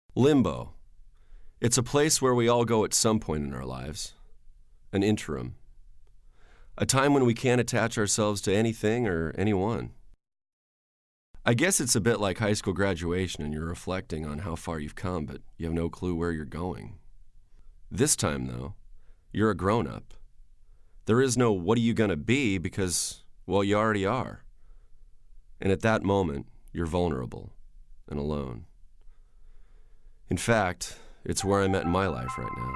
Limbo. It's a place where we all go at some point in our lives. An interim. A time when we can't attach ourselves to anything or anyone. I guess it's a bit like high school graduation and you're reflecting on how far you've come, but you have no clue where you're going. This time, though, you're a grown-up. There is no what are you gonna be because, well, you already are. And at that moment, you're vulnerable and alone. In fact, it's where I'm at in my life right now.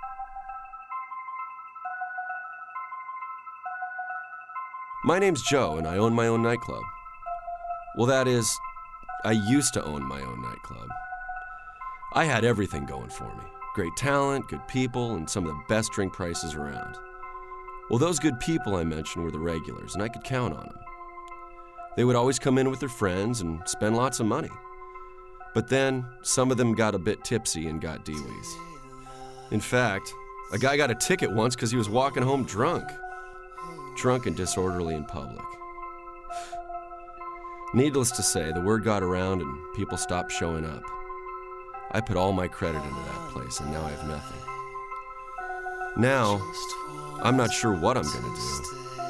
My name's Joe, and I own my own nightclub. Well, that is, I used to own my own nightclub. I had everything going for me. Great talent, good people, and some of the best drink prices around. Well, those good people I mentioned were the regulars, and I could count on them. They would always come in with their friends and spend lots of money. But then, some of them got a bit tipsy and got deewees. In fact, a guy got a ticket once because he was walking home drunk. Drunk and disorderly in public. Needless to say, the word got around and people stopped showing up. I put all my credit into that place and now I have nothing. Now, I'm not sure what I'm gonna do.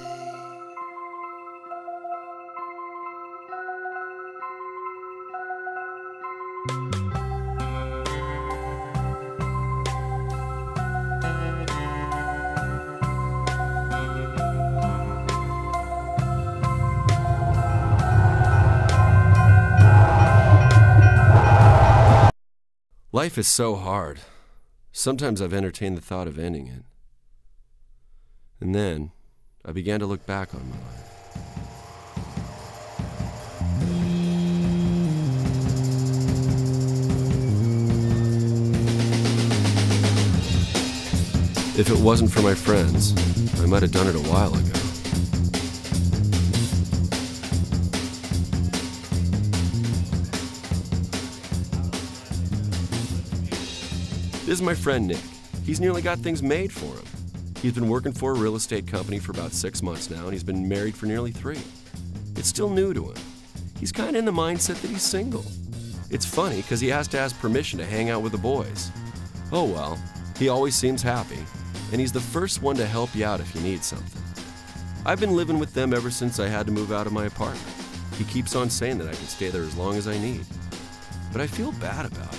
Life is so hard. Sometimes I've entertained the thought of ending it. And then, I began to look back on my life. If it wasn't for my friends, I might have done it a while ago. This is my friend Nick. He's nearly got things made for him. He's been working for a real estate company for about 6 months now, and he's been married for nearly 3. It's still new to him. He's kind of in the mindset that he's single. It's funny because he has to ask permission to hang out with the boys. Oh well, he always seems happy, and he's the first one to help you out if you need something. I've been living with them ever since I had to move out of my apartment. He keeps on saying that I can stay there as long as I need. But I feel bad about it.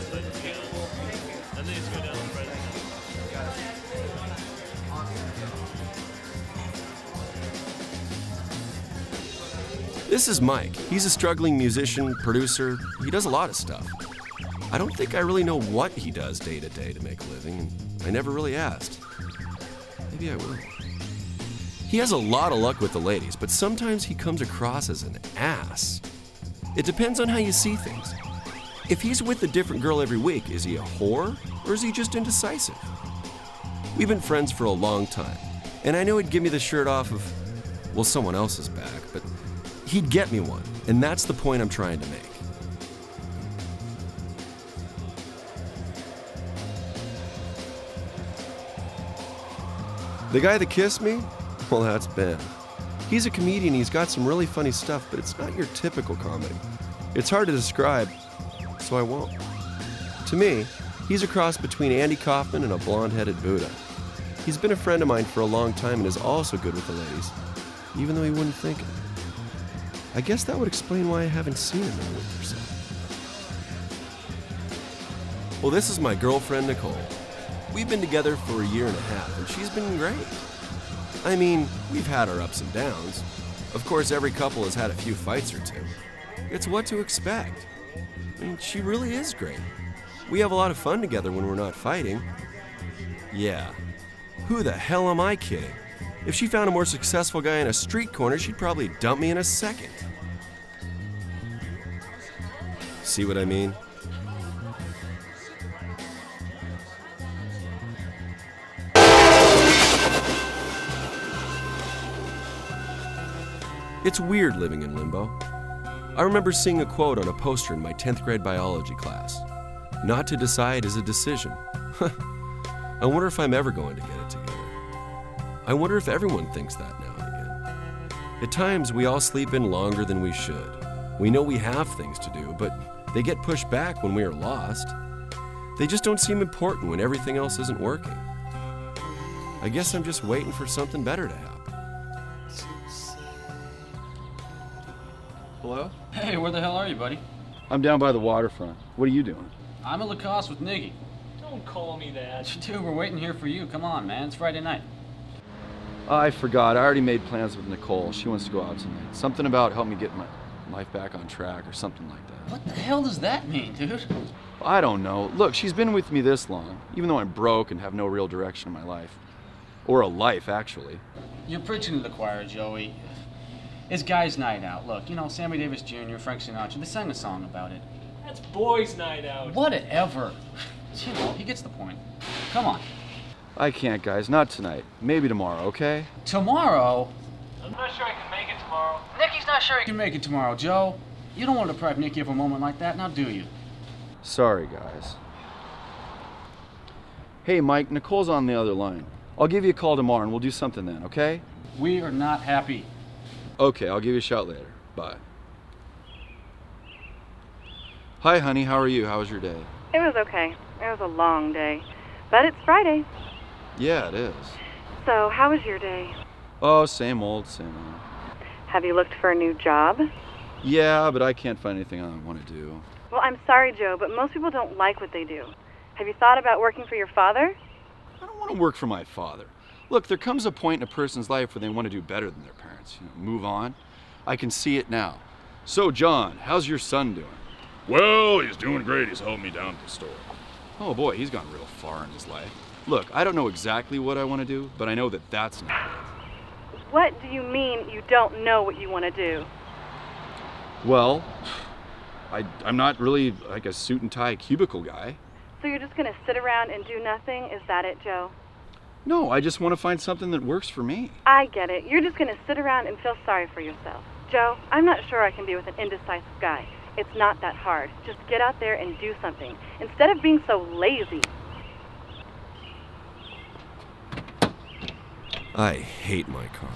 This is Mike. He's a struggling musician, producer. He does a lot of stuff. I don't think I really know what he does day to day to make a living, and I never really asked. Maybe I will. He has a lot of luck with the ladies, but sometimes he comes across as an ass. It depends on how you see things. If he's with a different girl every week, is he a whore, or is he just indecisive? We've been friends for a long time, and I knew he'd give me the shirt off of, well, someone else's back, but he'd get me one, and that's the point I'm trying to make. The guy that kissed me? Well, that's Ben. He's a comedian, he's got some really funny stuff, but it's not your typical comedy. It's hard to describe, so I won't. To me, he's a cross between Andy Kaufman and a blonde-headed Buddha. He's been a friend of mine for a long time and is also good with the ladies, even though he wouldn't think it. I guess that would explain why I haven't seen him in a week or so. Well, this is my girlfriend, Nicole. We've been together for 1.5 years, and she's been great. I mean, we've had our ups and downs. Of course, every couple has had a few fights or two. It's what to expect. I mean, she really is great. We have a lot of fun together when we're not fighting. Yeah. Who the hell am I kidding? If she found a more successful guy in a street corner, she'd probably dump me in a second. See what I mean? It's weird living in limbo. I remember seeing a quote on a poster in my 10th grade biology class. Not to decide is a decision. I wonder if I'm ever going to get it together. I wonder if everyone thinks that now and again. At times, we all sleep in longer than we should. We know we have things to do, but They get pushed back when we are lost. They just don't seem important when everything else isn't working. I guess I'm just waiting for something better to happen. Hello? Hey, where the hell are you, buddy? I'm down by the waterfront. What are you doing? I'm at Lacoste with Niggy. Don't call me that. Dude, we're waiting here for you. Come on, man. It's Friday night. I forgot. I already made plans with Nicole. She wants to go out tonight. Something about help me get my life back on track or something like that. What the hell does that mean, dude? I don't know. Look, she's been with me this long, even though I'm broke and have no real direction in my life. Or a life, actually. You're preaching to the choir, Joey. It's guys' night out. Look, you know, Sammy Davis Jr., Frank Sinatra, they sang a song about it. That's boys' night out. Whatever. You know, he gets the point. Come on. I can't, guys. Not tonight. Maybe tomorrow, okay? Tomorrow? I'm not sure I can make it tomorrow. Nicky's not sure he can make it tomorrow, Joe. You don't want to deprive Nicky of a moment like that, now do you? Sorry, guys. Hey, Mike, Nicole's on the other line. I'll give you a call tomorrow and we'll do something then, okay? We are not happy. Okay, I'll give you a shout later. Bye. Hi, honey. How are you? How was your day? It was okay. It was a long day. But it's Friday. Yeah, it is. So, how was your day? Oh, same old, same old. Have you looked for a new job? Yeah, but I can't find anything I want to do. Well, I'm sorry, Joe, but most people don't like what they do. Have you thought about working for your father? I don't want to work for my father. Look, there comes a point in a person's life where they want to do better than their parents. You know, move on. I can see it now. So, John, how's your son doing? Well, he's doing great. He's helping me down at the store. Oh boy, he's gone real far in his life. Look, I don't know exactly what I want to do, but I know that that's not it. What do you mean you don't know what you want to do? Well, I'm not really like a suit and tie cubicle guy. So you're just going to sit around and do nothing? Is that it, Joe? No, I just want to find something that works for me. I get it. You're just going to sit around and feel sorry for yourself. Joe, I'm not sure I can be with an indecisive guy. It's not that hard. Just get out there and do something, instead of being so lazy. I hate my car.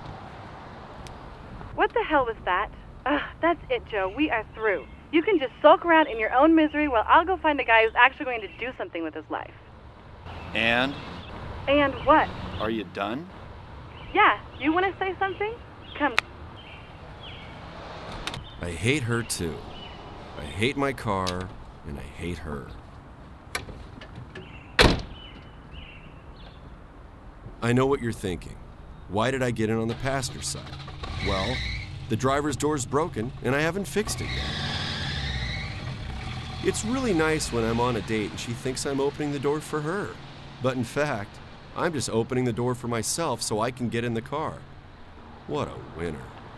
What the hell was that? Ugh, that's it, Joe. We are through. You can just sulk around in your own misery while I'll go find a guy who's actually going to do something with his life. And? And what? Are you done? Yeah, you want to say something? Come. I hate her too. I hate my car, and I hate her. I know what you're thinking. Why did I get in on the passenger side? Well, the driver's door's broken, and I haven't fixed it yet. It's really nice when I'm on a date and she thinks I'm opening the door for her. But in fact, I'm just opening the door for myself so I can get in the car. What a winner.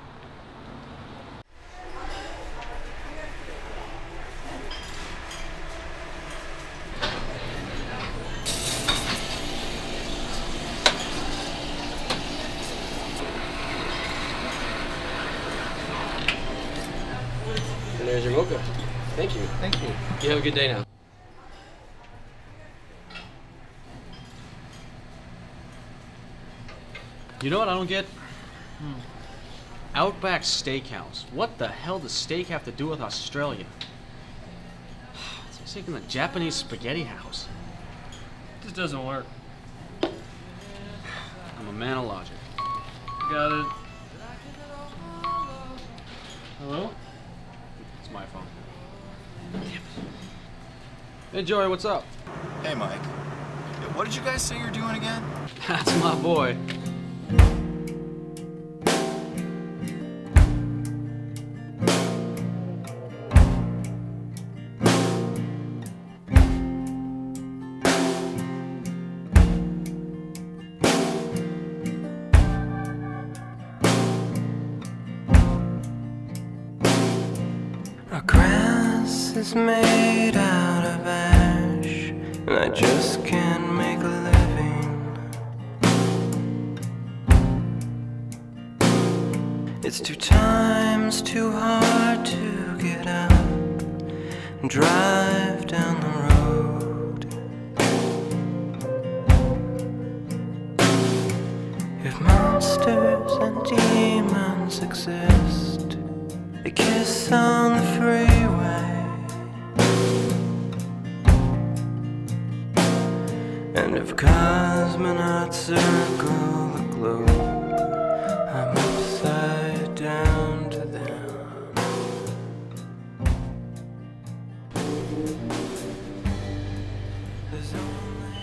And there's your mocha. Thank you. Thank you. You have a good day now. You know what I don't get? Outback Steakhouse. What the hell does steak have to do with Australia? It's like in the Japanese spaghetti house. This doesn't work. I'm a man of logic. Got it. Hello? It's my phone. Hey Joey, what's up? Hey, Mike. Yeah, what did you guys say you're doing again? That's my boy. Our grass is made out of ash, and I just can't make a living. It's 2 times too hard to get up and drive down the road. If monsters and demons exist, they kiss on the freeway. And if cosmonauts circle the globe, I'm upside down to them. There's only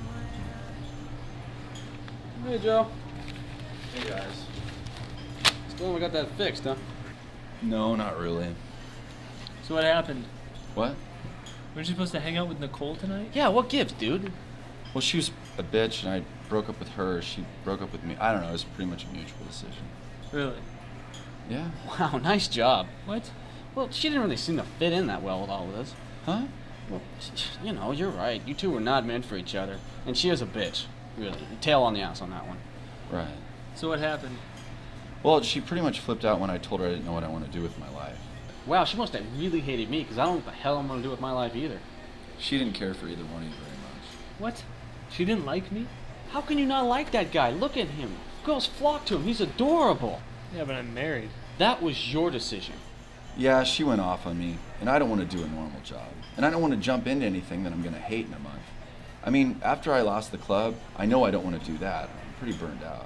Hey, Joe. Hey, guys. Still we got that fixed, huh? No, not really. So what happened? What? Weren't you supposed to hang out with Nicole tonight? Yeah, what gives, dude? Well, she was a bitch, and I broke up with her. She broke up with me. I don't know. It was pretty much a mutual decision. Really? Yeah. Wow, nice job. What? Well, she didn't really seem to fit in that well with all of this. Huh? Well, you know, you're right. You two were not meant for each other. And she is a bitch. Really. Tail on the ass on that one. Right. So what happened? Well, she pretty much flipped out when I told her I didn't know what I want to do with my life. Wow, she must have really hated me, because I don't know what the hell I'm going to do with my life either. She didn't care for either one of you very much. What? She didn't like me? How can you not like that guy? Look at him. Girls flock to him. He's adorable. Yeah, but I'm married. That was your decision. Yeah, she went off on me, and I don't want to do a normal job. And I don't want to jump into anything that I'm going to hate in a month. I mean, after I lost the club, I know I don't want to do that. I'm pretty burned out.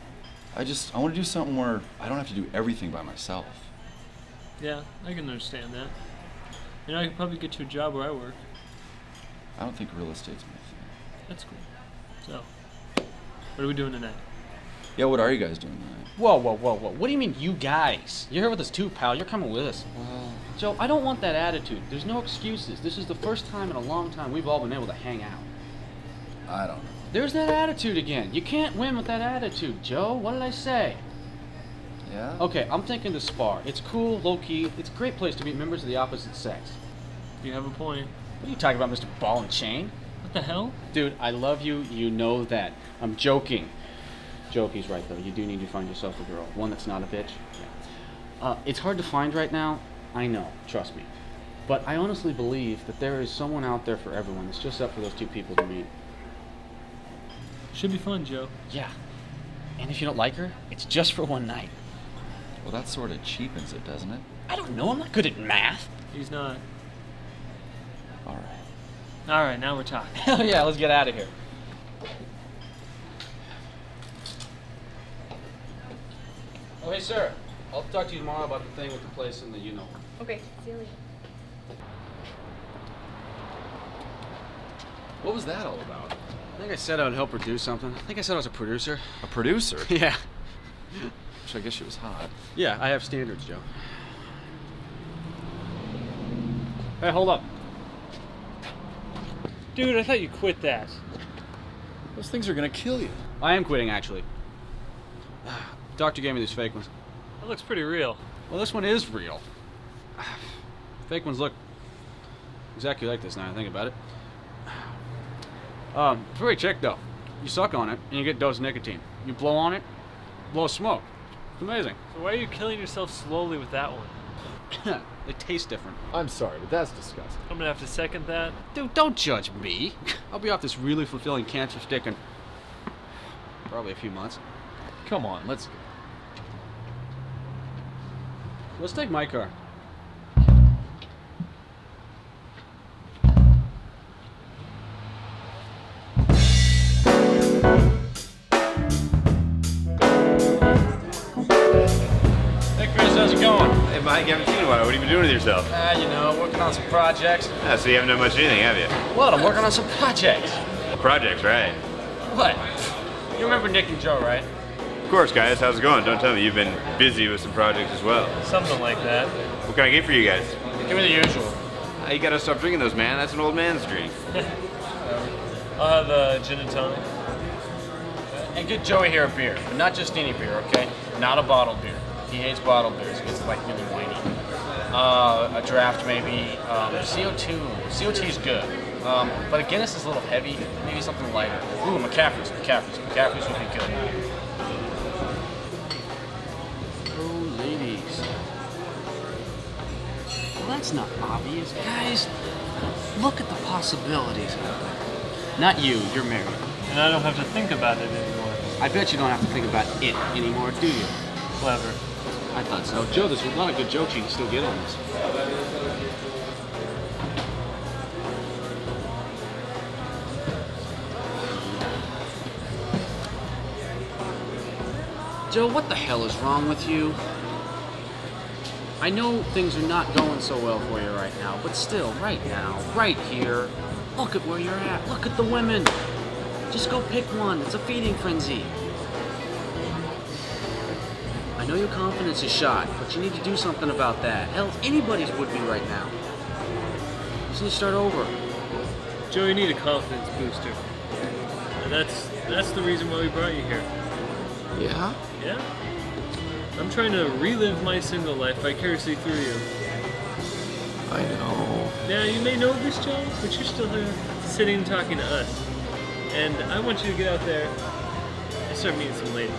I want to do something where I don't have to do everything by myself. Yeah, I can understand that. You know, I could probably get you a job where I work. I don't think real estate's my thing. That's cool. So, what are we doing tonight? Yeah, what are you guys doing tonight? Whoa, whoa, whoa, whoa. What do you mean, you guys? You're here with us too, pal. You're coming with us. Well, Joe, I don't want that attitude. There's no excuses. This is the first time in a long time we've all been able to hang out. I don't know. There's that attitude again. You can't win with that attitude, Joe. What did I say? Yeah? Okay, I'm thinking the Spar. It's cool, low-key. It's a great place to meet members of the opposite sex. You have a point. What are you talking about, Mr. Ball and Chain? What the hell? Dude, I love you. You know that. I'm joking. Jokey's right, though. You do need to find yourself a girl. One that's not a bitch. Yeah. It's hard to find right now. I know. Trust me. But I honestly believe that there is someone out there for everyone. It's just up for those two people to meet. Should be fun, Joe. Yeah. And if you don't like her, it's just for one night. Well, that sort of cheapens it, doesn't it? I don't know. I'm not good at math. He's not. All right. All right, now we're talking. Hell yeah, let's get out of here. Oh, hey, sir. I'll talk to you tomorrow about the thing with the place and the you-know. Okay, see you later. What was that all about? I think I said I would help her do something. I think I said I was a producer. A producer? Yeah. Which I guess she was hot. Yeah, I have standards, Joe. Hey, hold up. Dude, I thought you quit that. Those things are gonna kill you. I am quitting, actually. Doctor gave me these fake ones. That looks pretty real. Well, this one is real. Fake ones look exactly like this now I think about it. Before you check, though, you suck on it and you get dose of nicotine. You blow on it, blow smoke. It's amazing. So why are you killing yourself slowly with that one? They taste different. I'm sorry, but that's disgusting. I'm gonna have to second that. Dude, don't judge me. I'll be off this really fulfilling cancer stick in probably a few months. Come on, let's go. Let's take my car. Hey Chris, how's it going? Hey Mike, haven't seen you in a while. What have you been doing with yourself? You know, working on some projects. Ah, so you haven't done much of anything, have you? What? I'm working on some projects. Projects, right? What? You remember Nick and Joe, right? Of course, guys. How's it going? Don't tell me you've been busy with some projects as well. Something like that. What can I get for you guys? Give me the usual. You gotta stop drinking those, man. That's an old man's drink. I'll have a gin and tonic. And get Joey here a beer, but not just any beer, okay? Not a bottled beer. He hates bottled beers. He gets like really whiny. A draft maybe. CO2. CO2's good. But a Guinness is a little heavy. Maybe something lighter. Ooh, McCaffrey's would be good. Oh, ladies. Well, that's not obvious, guys. Look at the possibilities. Not you. You're married. And I don't have to think about it anymore. I bet you don't have to think about it anymore, do you? Clever. I thought so. Joe, there's a lot of good jokes you can still get on this. Joe, what the hell is wrong with you? I know things are not going so well for you right now, but still, right now, right here, look at where you're at. Look at the women. Just go pick one. It's a feeding frenzy. I know your confidence is shot, but you need to do something about that. Hell, anybody's would be right now. You just need to start over. Joe, you need a confidence booster. And that's the reason why we brought you here. Yeah? Yeah? I'm trying to relive my single life vicariously through you. I know. Now, you may know this, Joe, but you're still here sitting and talking to us. And I want you to get out there and start meeting some ladies.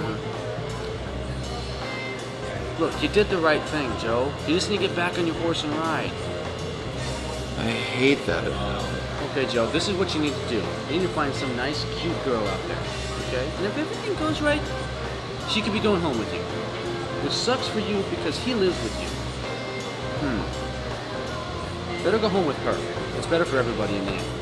Look, you did the right thing, Joe. You just need to get back on your horse and ride. I hate that now. Okay, Joe, this is what you need to do. You need to find some nice, cute girl out there, okay? And if everything goes right, she could be going home with you. Which sucks for you because he lives with you. Better go home with her. It's better for everybody in the end.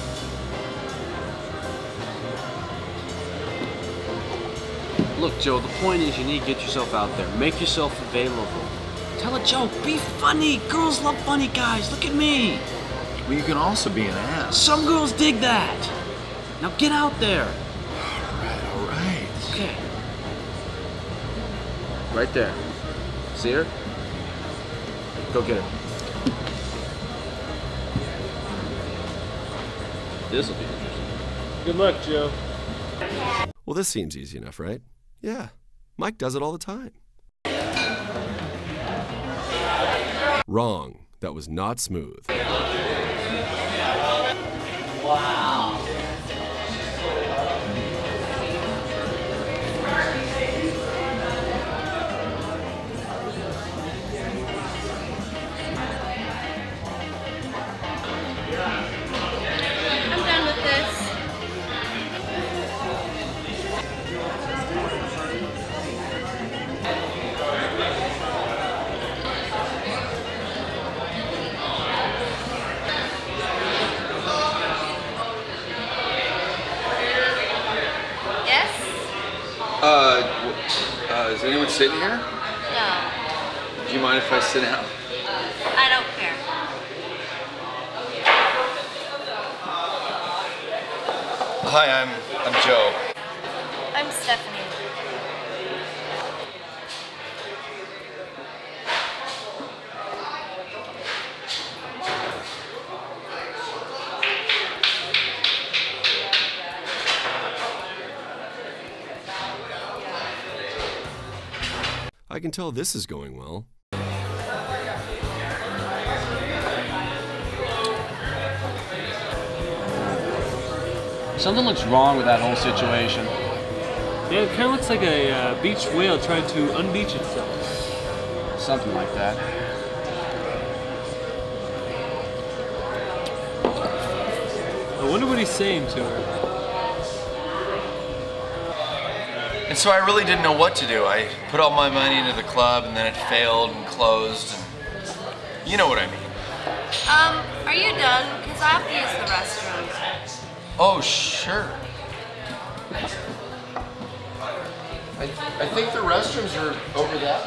Look, Joe, the point is you need to get yourself out there. Make yourself available. Tell a joke. Be funny. Girls love funny guys. Look at me. Well, you can also be an ass. Some girls dig that. Now get out there. All right. Okay. Right there. See her? Go get her. This'll be interesting. Good luck, Joe. Well, this seems easy enough, right? Yeah, Mike does it all the time. Wrong. That was not smooth. Wow. I'm done with this. Is anyone sitting here? No, Do you mind if I sit down? I don't care. Hi, I'm Joe. I'm Stephanie. I can tell this is going well. Something looks wrong with that whole situation. Yeah, it kind of looks like a beached whale trying to unbeach itself. Something like that. I wonder what he's saying to her. And so I really didn't know what to do. I put all my money into the club and then it failed and closed and you know what I mean. Are you done? Because I have to use the restroom. Oh, sure. I think the restrooms are over that.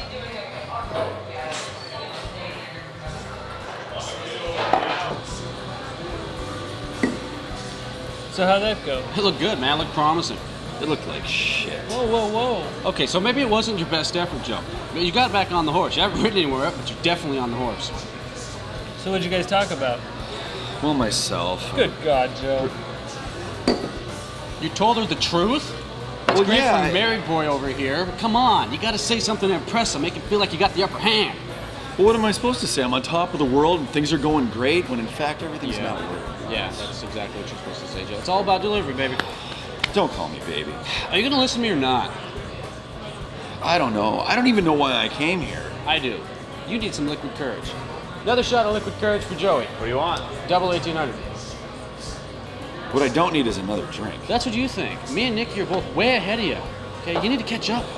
So how'd that go? It looked good, man. It looked promising. It looked like shit. Whoa, whoa, whoa. Okay, so maybe it wasn't your best effort, Joe. But you got back on the horse. You haven't ridden anywhere, but you're definitely on the horse. So what'd you guys talk about? Well, myself. Good God, Joe. You told her the truth? It's great yeah, for a married boy over here, but come on. You gotta say something to impress him, make him feel like you got the upper hand. Well, what am I supposed to say? I'm on top of the world and things are going great when in fact everything's not working. Yeah, that's exactly what you're supposed to say, Joe. It's all about delivery, baby. Don't call me baby. Are you gonna listen to me or not? I don't know. I don't even know why I came here. I do. You need some liquid courage. Another shot of liquid courage for Joey. What do you want? Double 1800. What I don't need is another drink. That's what you think. Me and Nicky are both way ahead of you. Okay, you need to catch up.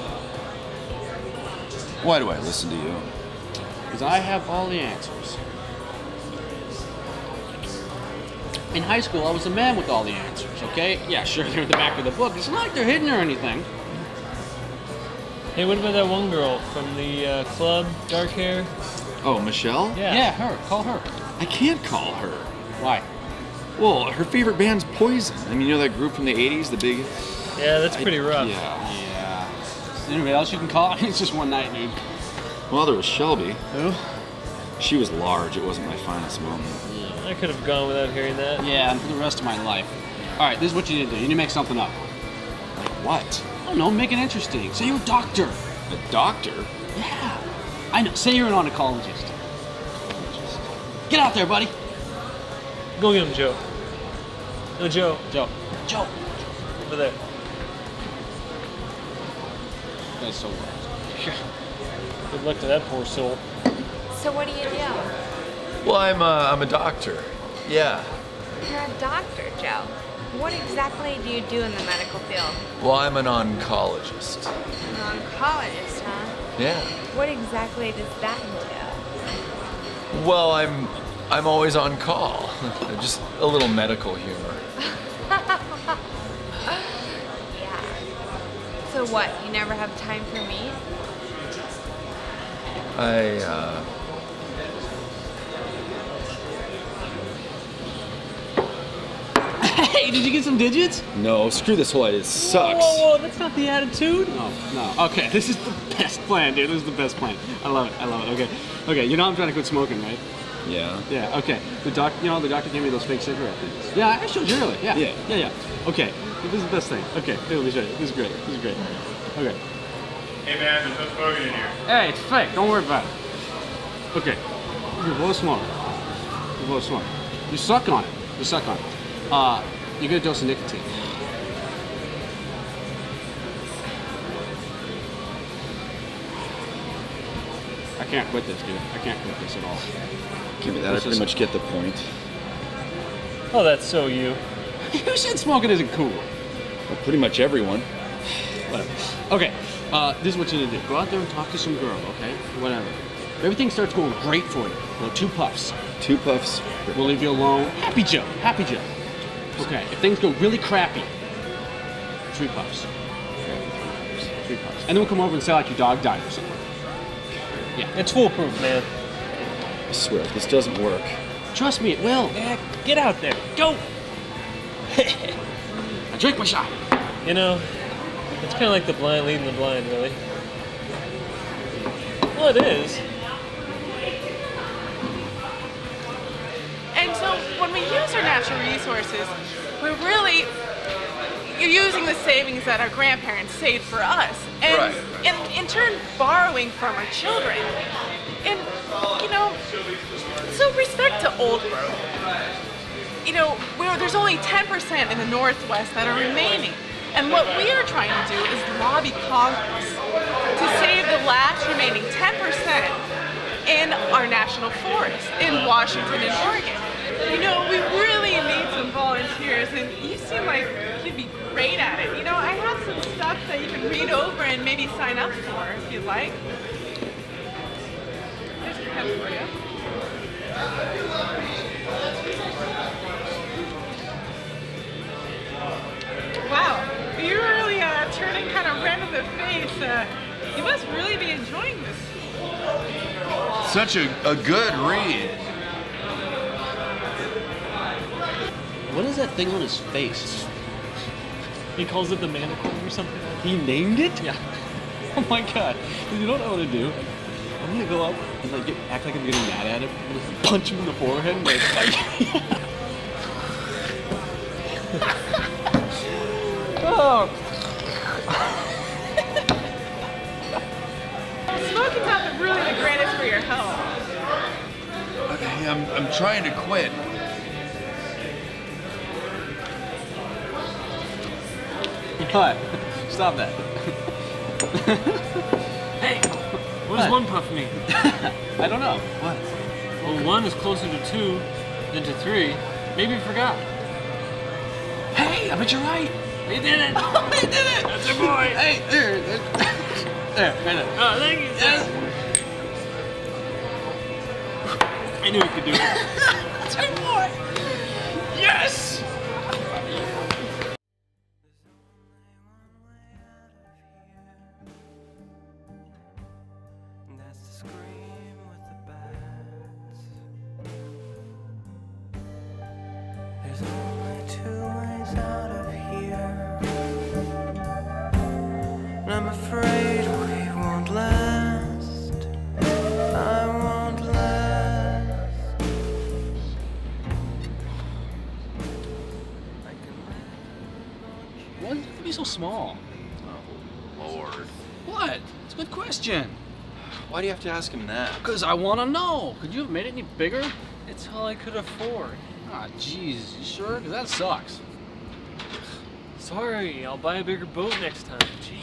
Why do I listen to you? Because I have all the answers. In high school, I was the man with all the answers, okay? Yeah, sure, they're in the back of the book. It's not like they're hidden or anything. Hey, what about that one girl from the club, dark hair? Oh, Michelle? Yeah. her. Call her. I can't call her. Why? Well, her favorite band's Poison. I mean, you know that group from the 80s, the big... Yeah, that's pretty rough. Yeah. Anybody else you can call? It's just one night, dude. Well, there was Shelby. Who? She was large. It wasn't my finest moment. I could have gone without hearing that. Yeah, and for the rest of my life. All right, this is what you need to do. You need to make something up. Like what? I don't know, make it interesting. Say you're a doctor. A doctor? Yeah. I know. Say you're an oncologist. Get out there, buddy. Go get him, Joe. Joe. Joe. Over there. That's so wild. Good luck to that poor soul. So what do you do? Well, I'm a doctor. Yeah. You're a doctor, Joe. What exactly do you do in the medical field? Well, I'm an oncologist. An oncologist, huh? Yeah. What exactly does that entail? Well, I'm always on call. Just a little medical humor. Yeah. So what, you never have time for me? Hey, did you get some digits? No, screw this whole idea. It sucks. Whoa, that's not the attitude. No. Okay, this is the best plan, dude. This is the best plan. I love it. Okay. You know I'm trying to quit smoking, right? Yeah. Yeah. Okay. The doctor gave me those fake cigarette things. Yeah, I showed you earlier. Yeah. Okay. This is the best thing. Okay. Here, let me show you. This is great. Okay. Hey man, there's no smoking in here. Hey, it's fake. Don't worry about it. Okay. You're blow smoke. You suck on it. You get a dose of nicotine. I can't quit this, dude. I can't quit this at all. Give me that. I pretty much get the point. Oh, that's so you. Who said smoking isn't cool? Well, pretty much everyone. Whatever. Okay, this is what you need to do. Go out there and talk to some girl, okay? Whatever. If everything starts going great for you, 2 puffs. 2 puffs. We'll leave you alone. Happy Joe. Okay, if things go really crappy, 3 puffs. 3 puffs. And then we'll come over and say like your dog died or something. Yeah. It's foolproof, man. I swear, if this doesn't work. Trust me, it will. Yeah, get out there. Go! I drink my shot. You know, it's kind of like the blind leading the blind, really. Well, it is. And so when we use our natural resources, we're really using the savings that our grandparents saved for us, and in turn borrowing from our children. And so respect to old growth. There's only 10% in the Northwest that are remaining. And what we are trying to do is lobby Congress to save the last remaining 10% in our national forests in Washington and Oregon. We really need some volunteers, and you seem like you'd be great at it. I have some stuff that you can read over and maybe sign up for if you'd like. There's a pen for you. Wow, you're really turning kind of red in the face. You must really be enjoying this. Such a good read. What is that thing on his face? He calls it the manacle or something. He named it? Yeah. Oh my god. You know what I want to do? I'm gonna go up and act like I'm getting mad at him and just punch him in the forehead and oh. Smoking's not really the greatest for your health. Okay, I'm trying to quit. What? Stop that. Hey, what does 1 puff mean? I don't know. What? Well, 1 is closer to 2 than to 3. Maybe you forgot. Hey, I bet you're right. We did it! Oh, we did it! That's our boy! Hey, there, right there. Oh, thank you, sir. I knew we could do it. That's our boy! Yes! and I'm afraid we won't last. I won't last. Why does it have to be so small? Oh, Lord. What? It's a good question. Why do you have to ask him that? Because I want to know. Could you have made it any bigger? It's all I could afford. Ah, jeez. You sure? Because that sucks. Sorry, I'll buy a bigger boat next time. Gee.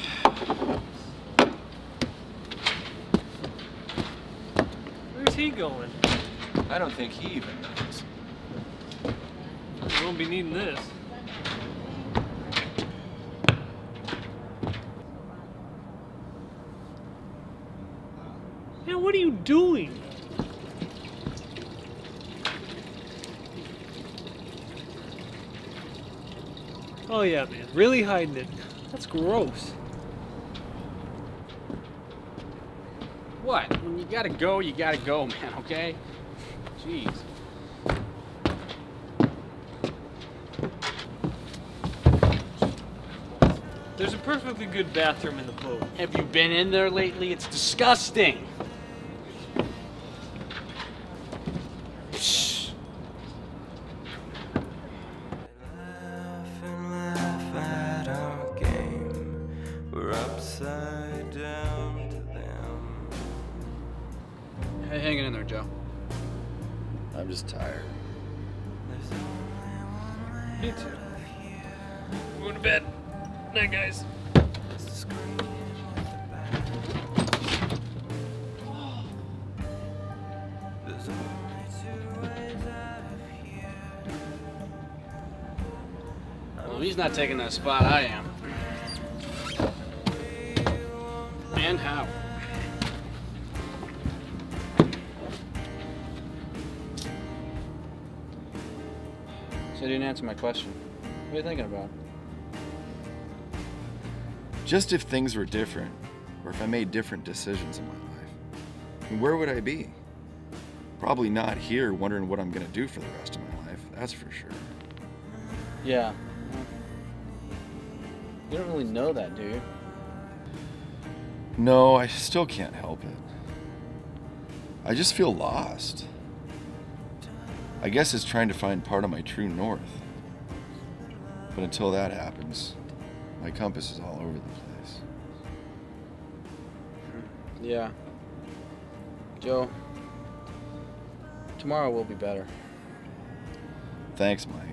Where's he going? I don't think he even knows. We won't be needing this. Man, what are you doing? Oh yeah, man. Really hiding it. That's gross. What? When you gotta go, man, okay? Jeez. There's a perfectly good bathroom in the boat. Have you been in there lately? It's disgusting. Psh. Laugh and laugh at our game. We're upside down to them. Hey, hang in there, Joe. I'm just tired. Me too. I'm going to bed. Night, guys. Well, he's not taking that spot, I am. And how? So you didn't answer my question. What are you thinking about? Just if things were different, or if I made different decisions in my life, I mean, where would I be? Probably not here wondering what I'm gonna do for the rest of my life, that's for sure. Yeah. You don't really know that, do you? No, I still can't help it. I just feel lost. I guess it's trying to find part of my true north. But until that happens, my compass is all over the place. Yeah. Joe, tomorrow will be better. Thanks, Mike.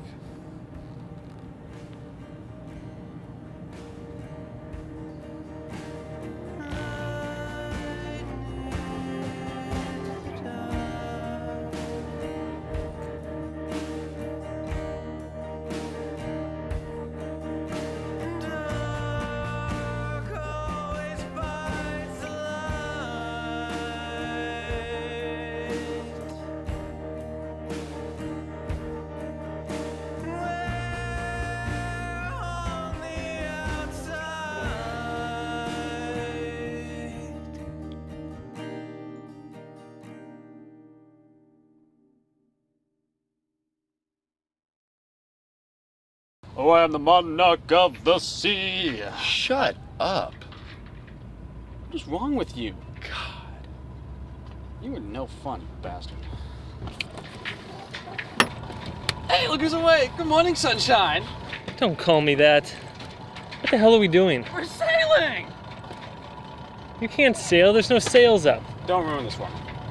Oh, I am the monarch of the sea. Shut up. What is wrong with you? God. You are no fun, you bastard. Hey, look who's awake. Good morning, sunshine. Don't call me that. What the hell are we doing? We're sailing. You can't sail. There's no sails up. Don't ruin this one.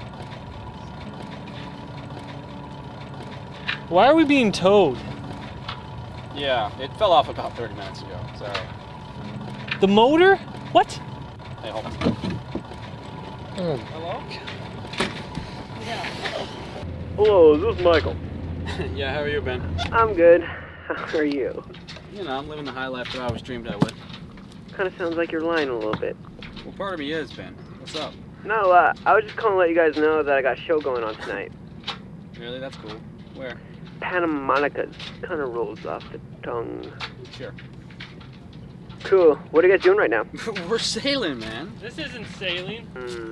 Why are we being towed? Yeah, it fell off about 30 minutes ago, so... The motor? What? Hey, hold on. Oh. Hello? Yeah. Hello, is this Michael? Yeah, how are you, Ben? I'm good. How are you? You know, I'm living the high life that I always dreamed I would. Kind of sounds like you're lying a little bit. Well, part of me is, Ben. What's up? No, I was just calling to let you guys know that I got a show going on tonight. Really? That's cool. Where? Panamonica's kind of rolls off the tongue. Sure. Cool. What are you guys doing right now? We're sailing, man. This isn't sailing.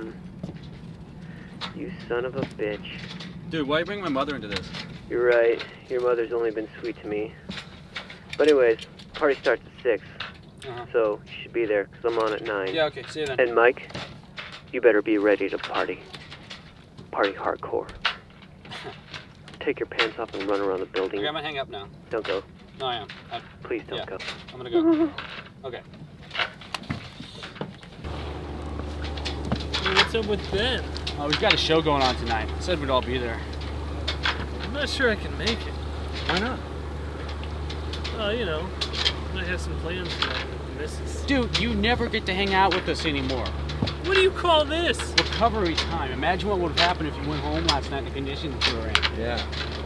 You son of a bitch. Dude, why are you bringing my mother into this? You're right. Your mother's only been sweet to me. But anyways, party starts at 6. So you should be there, because I'm on at 9. Yeah, okay, see you then. And Mike, you better be ready to party. Party hardcore. Take your pants off and run around the building. Okay, I'm gonna hang up now. Don't go. No, I am. Please don't go. I'm gonna go. Okay. What's up with Ben? Oh, we've got a show going on tonight. Said we'd all be there. I'm not sure I can make it. Why not? Well, you know, I might have some plans tonight with the missus. Dude, you never get to hang out with us anymore. What do you call this? Recovery time. Imagine what would have happened if you went home last night in the condition that you were in. Yeah.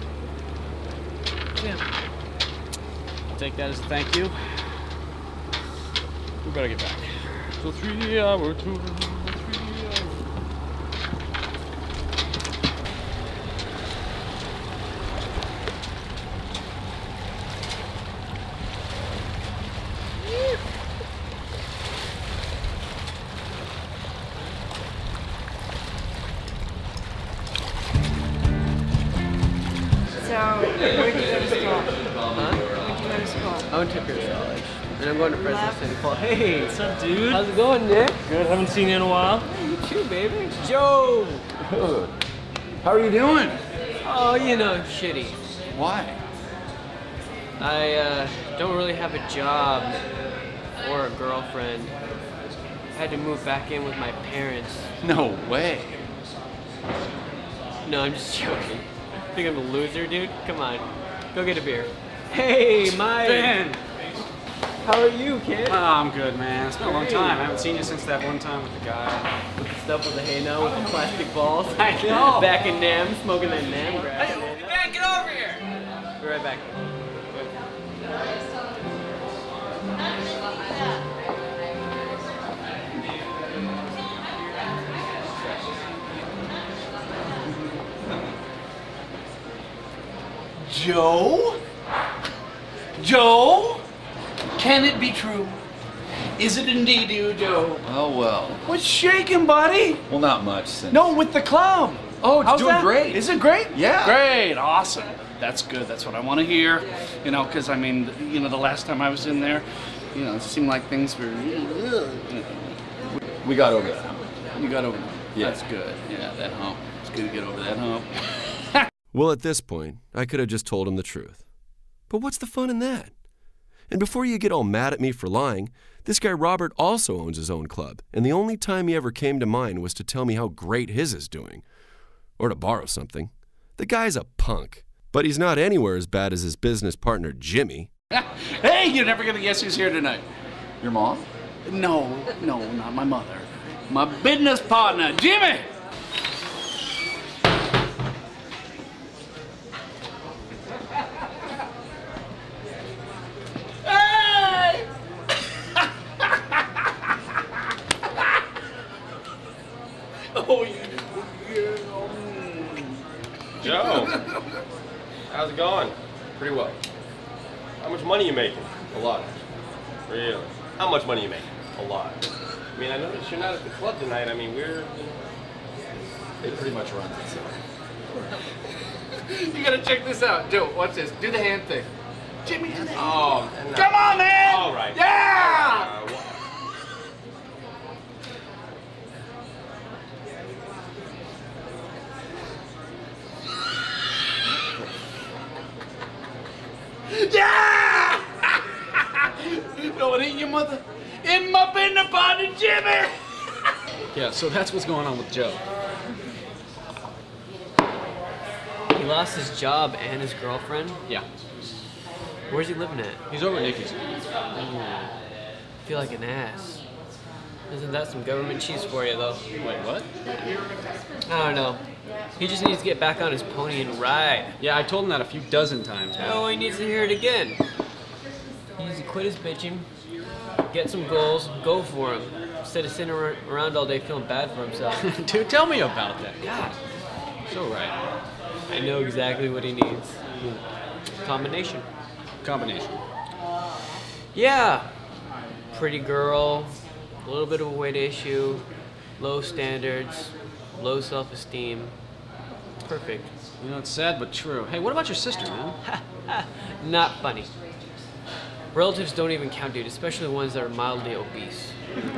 Damn. I'll take that as a thank you. We better get back. So 3-hour tour. Where'd you go to school? Huh? Where'd you go to school? I went to Pierce College. And I'm going to Fresno City College. Hey! What's up, dude? How's it going, Nick? Good, haven't seen you in a while. Hey, you too, baby. Joe! Good. How are you doing? Oh, you know, shitty. Why? I don't really have a job or a girlfriend. I had to move back in with my parents. No way. No, I'm just joking. Think I'm a loser, dude? Come on. Go get a beer. Hey, Mike! Ben! How are you, kid? Oh, I'm good, man. It's been a long time. I haven't seen you since that one time with the guy. With the stuff with the hay now, with the plastic balls. I know. Back in Nam, smoking that Nam grass. Hey, man, get over here! Be right back. Joe? Joe? Can it be true? Is it indeed you, Joe? Oh, well. What's shaking, buddy? Well, not much since... No, with the club. Oh, it's How's doing that? great. Is it great? Yeah. Great, awesome. That's good. That's what I want to hear. You know, because, I mean, you know, the last time I was in there, you know, it seemed like things were... We got over that. You got over that. Yeah. That's good. Yeah, that hump. It's good to get over that hump. Well, at this point, I could have just told him the truth. But what's the fun in that? And before you get all mad at me for lying, this guy Robert also owns his own club, and the only time he ever came to mind was to tell me how great his is doing. Or to borrow something. The guy's a punk. But he's not anywhere as bad as his business partner, Jimmy. Hey, you're never going to guess who's here tonight. Your mom? No, not my mother. My business partner, Jimmy! Hey! Oh, yeah. Joe, how's it going? Pretty well. How much money you making? A lot. Really? How much money you making? A lot. I mean, I noticed you're not at the club tonight. I mean, They pretty much run it, so... You gotta check this out. Joe, watch this. Do the hand thing. Jimmy, do that. Oh, no. Come on, man! All right. Yeah! Yeah! No, it ain't your mother. It my business partner, Jimmy! Yeah, so that's what's going on with Joe. He lost his job and his girlfriend? Yeah. Where's he living at? He's over at Nikki's. I feel like an ass. Isn't that some government cheese for you, though? Wait, what? I don't know. He just needs to get back on his pony and ride. Yeah, I told him that a few dozen times, man. Oh, he needs to hear it again. He needs to quit his bitching, get some goals, go for them, instead of sitting around all day feeling bad for himself. Dude, tell me about that. God, so right. I know exactly what he needs. Combination. Combination. Yeah. Pretty girl, a little bit of a weight issue, low standards, low self-esteem. Perfect. You know, it's sad but true. Hey, what about your sister, man? Not funny. Relatives don't even count, dude, especially ones that are mildly obese.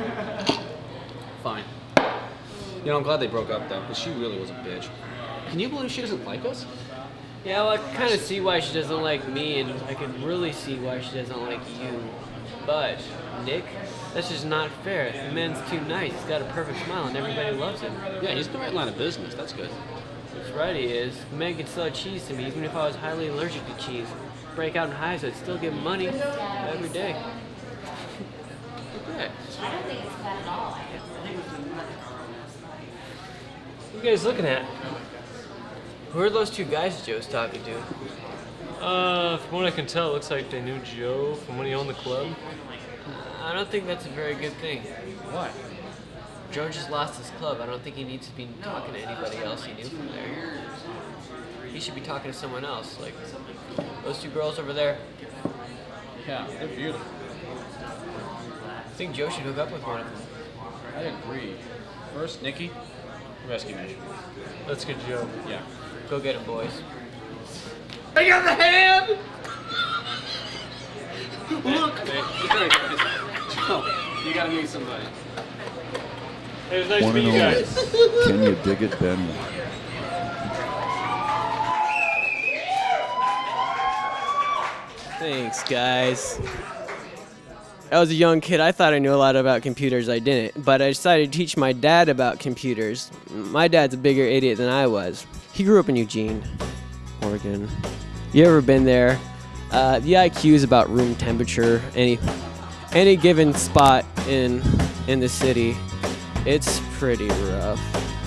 Fine. You know, I'm glad they broke up though, because she really was a bitch. Can you believe she doesn't like us? Yeah, well, I can kind of see why she doesn't like me, and I can really see why she doesn't like you. But, Nick, that's just not fair. The man's too nice. He's got a perfect smile, and everybody loves him. Yeah, he's in the right line of business. That's good. That's right, he is. The man could sell cheese to me, even if I was highly allergic to cheese. Break out in hives, I'd still give him money every day. Okay. What are you guys looking at? Who are those two guys Joe's talking to? From what I can tell, it looks like they knew Joe from when he owned the club. I don't think that's a very good thing. Why? Joe just lost his club. I don't think he needs to be talking to anybody else he knew from there. He should be talking to someone else, like those two girls over there. Yeah, they're beautiful. I think Joe should hook up with one of them. I agree. First, Nikki, rescue mission. Let's get Joe. Yeah. Go get him, boys. I got the hand! Look! Hey, guys. Joe, you gotta meet somebody. Hey, it was nice to One meet and you all. guys. Can you dig it, Ben? Thanks, guys. I was a young kid. I thought I knew a lot about computers. I didn't. But I decided to teach my dad about computers. My dad's a bigger idiot than I was. He grew up in Eugene, Oregon. You ever been there? The IQ is about room temperature. Any given spot in the city, it's pretty rough.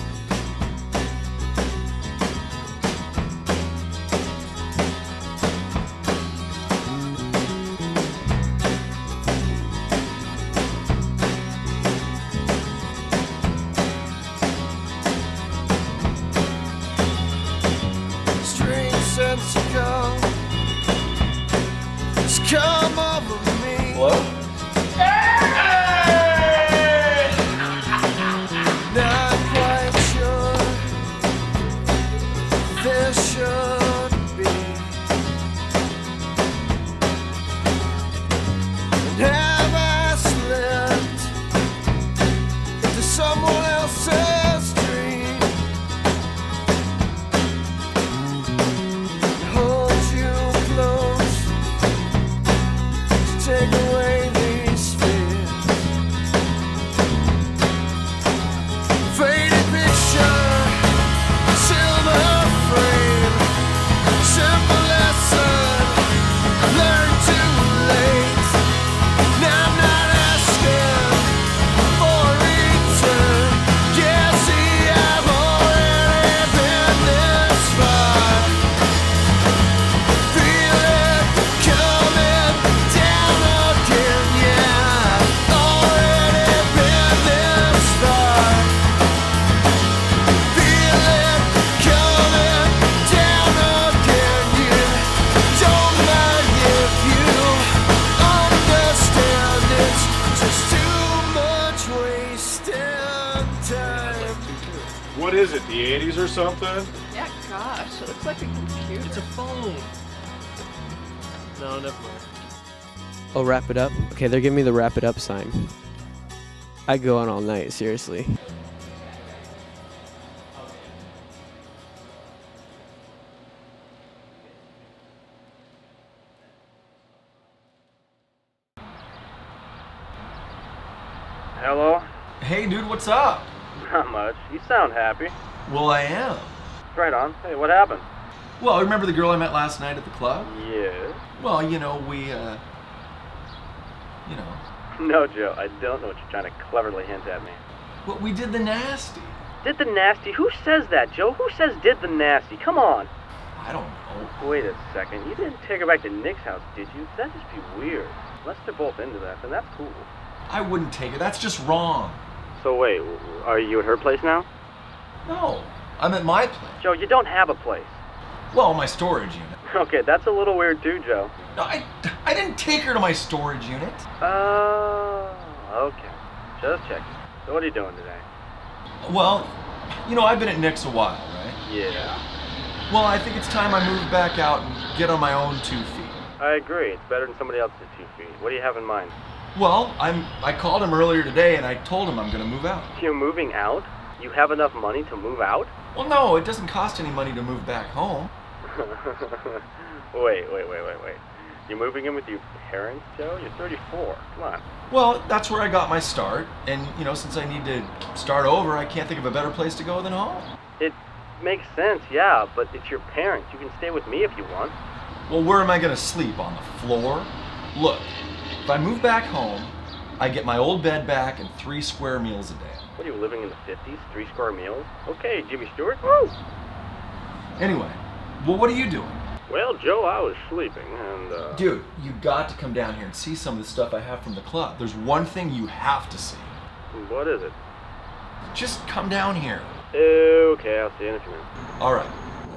Come over me. Hello? Not quite sure there should be. And have I slipped into someone else's dream? Hold you close, take away these fears. Faded picture, silver frame, simple lesson learned too late. Now I'm not asking for return. Yeah, see, I've already been this far. Feel it coming down again, yeah. Already been this far. Feel it coming down again, yeah. Don't mind if you understand, it's just too much wasted time. What is it, the 80s or something? Yeah, gosh, it looks like a computer. It's a phone. No, never mind. Oh, wrap it up? Okay, they're giving me the wrap it up sign. I go on all night, seriously. Hello? Hey, dude, what's up? Not much. You sound happy. Well, I am. Right on. Hey, what happened? Well, remember the girl I met last night at the club? Yes. Well, you know, No, Joe, I don't know what you're trying to cleverly hint at me. Well, we did the nasty. Did the nasty? Who says that, Joe? Who says did the nasty? Come on. I don't know. Wait a second. You didn't take her back to Nick's house, did you? That'd just be weird. Unless they're both into that, then that's cool. I wouldn't take her. That's just wrong. So wait, are you at her place now? No, I'm at my place. Joe, you don't have a place. Well, my storage unit. Okay, that's a little weird too, Joe. No, I didn't take her to my storage unit. Okay. Just checking. So what are you doing today? Well, you know, I've been at Nick's a while, right? Yeah. Well, I think it's time I moved back out and get on my own 2 feet. I agree. It's better than somebody else's 2 feet. What do you have in mind? Well, I called him earlier today and I told him I'm going to move out. You're moving out? You have enough money to move out? Well, no, it doesn't cost any money to move back home. Wait. You're moving in with your parents, Joe? You're 34. Come on. Well, that's where I got my start. And, you know, since I need to start over, I can't think of a better place to go than home. It makes sense, yeah, but it's your parents. You can stay with me if you want. Well, where am I going to sleep? On the floor? Look, if I move back home, I get my old bed back and 3 square meals a day. What are you, living in the 50s? 3 square meals? Okay, Jimmy Stewart. Woo! Anyway, well, what are you doing? Well, Joe, I was sleeping, and, Dude, you got to come down here and see some of the stuff I have from the club. There's one thing you have to see. What is it? Just come down here. Okay, I'll see you in a few minutes. All right.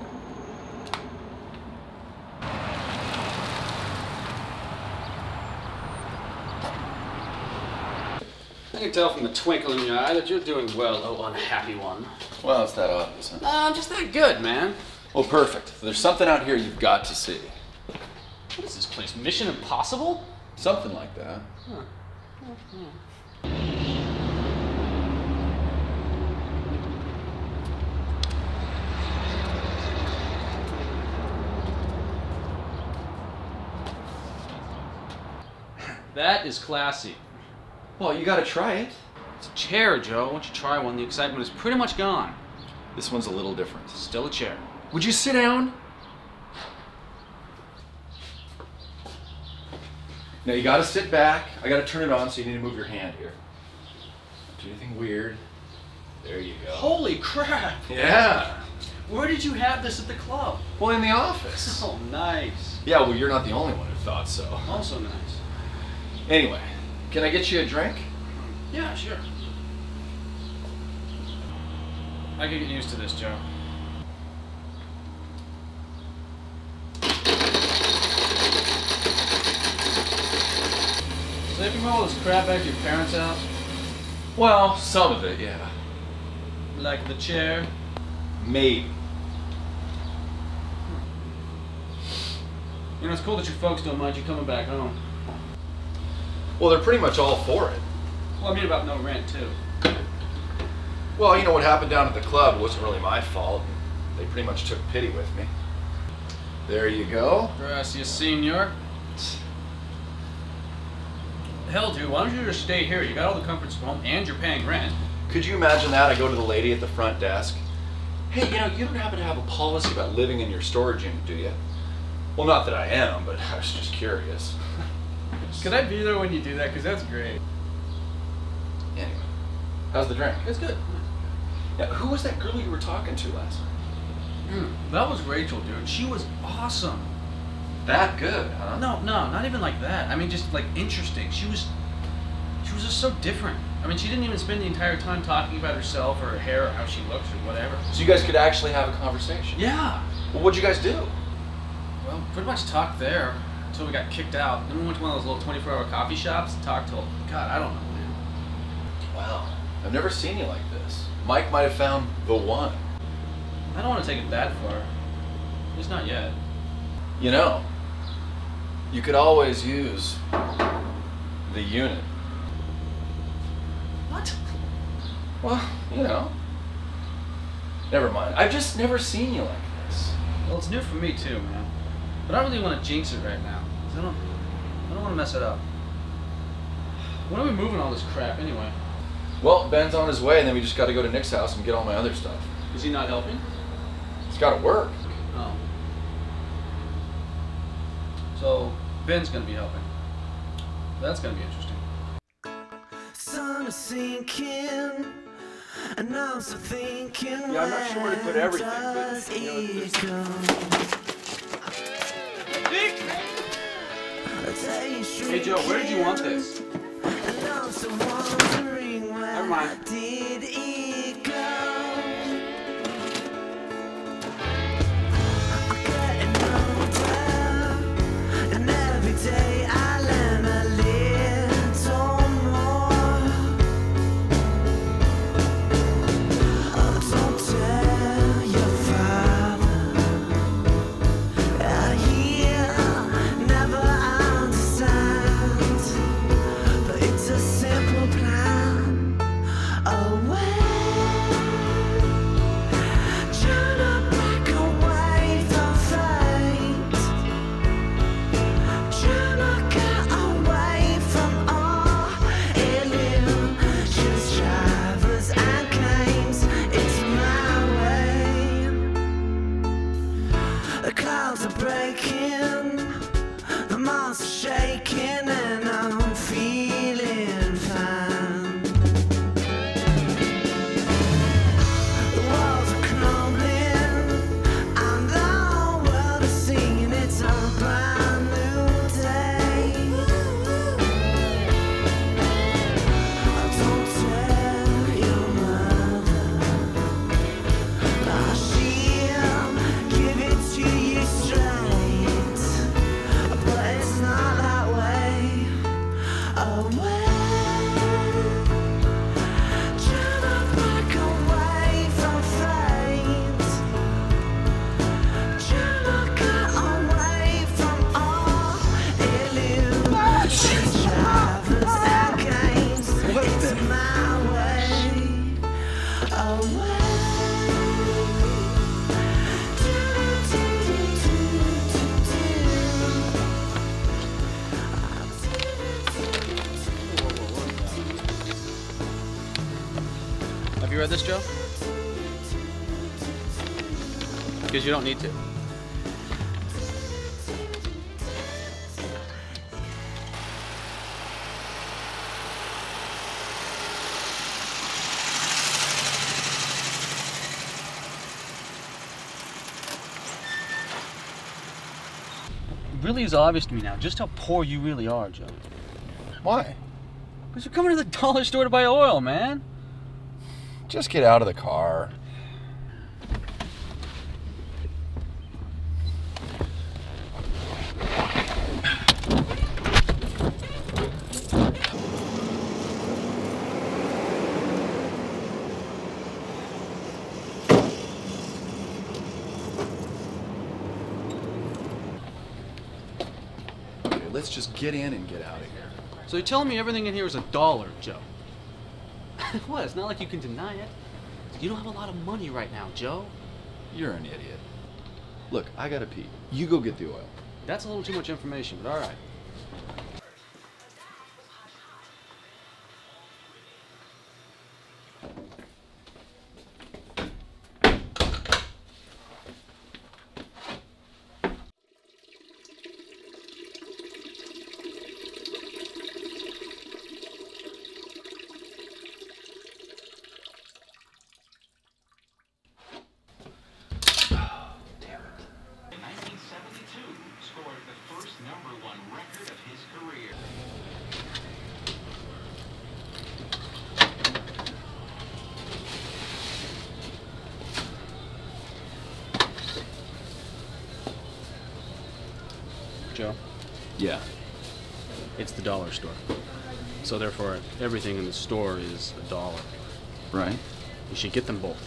I can tell from the twinkle in your eye that you're doing well, oh unhappy one. Well, it's that obvious, huh? I'm just that good, man. Well, perfect. There's something out here you've got to see. What is this place, Mission Impossible? Something like that. Huh. That is classy. Well, you gotta try it. It's a chair, Joe. Once you try one, the excitement is pretty much gone. This one's a little different. Still a chair. Would you sit down? Now you gotta sit back. I gotta turn it on, so you need to move your hand here. Don't do anything weird. There you go. Holy crap! Yeah. Where did you have this at the club? Well, in the office. Oh, nice. Yeah, well, you're not the only one who thought so. Also nice. Anyway, can I get you a drink? Yeah, sure. I can get used to this, Joe. So they bring all this crap back to your parents' house? Well, some of it, yeah. Like the chair? Maybe. You know, it's cool that your folks don't mind you coming back home. Well, they're pretty much all for it. Well, I mean about no rent, too. Well, you know what happened down at the club wasn't really my fault. They pretty much took pity with me. There you go. Gracias, senor. Hell, dude, why don't you just stay here? You got all the comforts from home and you're paying rent. Could you imagine that? I go to the lady at the front desk. Hey, you know, you don't happen to have a policy about living in your storage unit, do you? Well, not that I am, but I was just curious. Could I be there when you do that? Because that's great. Anyway, how's the drink? It's good. Now, who was that girl you were talking to last night? That was Rachel, dude. She was awesome. That good, huh? No, not even like that. I mean, just like interesting. She was just so different. I mean, she didn't even spend the entire time talking about herself or her hair or how she looks or whatever. So you guys could actually have a conversation? Yeah. Well, what'd you guys do? Well, pretty much talked there until we got kicked out. Then we went to one of those little 24-hour coffee shops and talked till, God, I don't know, man. Wow, I've never seen you like this. Mike might have found the one. I don't want to take it that far. At least not yet. You know, you could always use the unit. What? Well, you know. Never mind. I've just never seen you like this. Well, it's new for me too, man. But I don't really want to jinx it right now. 'Cause I don't want to mess it up. When are we moving all this crap anyway? Well, Ben's on his way, and then we just got to go to Nick's house and get all my other stuff. Is he not helping? It's got to work. Oh. So Ben's gonna be helping. That's gonna be interesting. Sun is sinking, and I'm still thinking. Yeah, I'm not sure where to put everything, but you know, Hey Joe, where did you want this? Never mind. Never Have you read this, Joe? Because you don't need to. It really is obvious to me now just how poor you really are, Joe. Why? Because you're coming to the dollar store to buy oil, man. Just get out of the car. Okay, let's just get in and get out of here. So you're telling me everything in here is $1, Joe? What? It's not like you can deny it. You don't have a lot of money right now, Joe. You're an idiot. Look, I gotta pee. You go get the oil. That's a little too much information, but all right. Joe? Yeah. It's the dollar store. So therefore, everything in the store is $1. Right. You should get them both.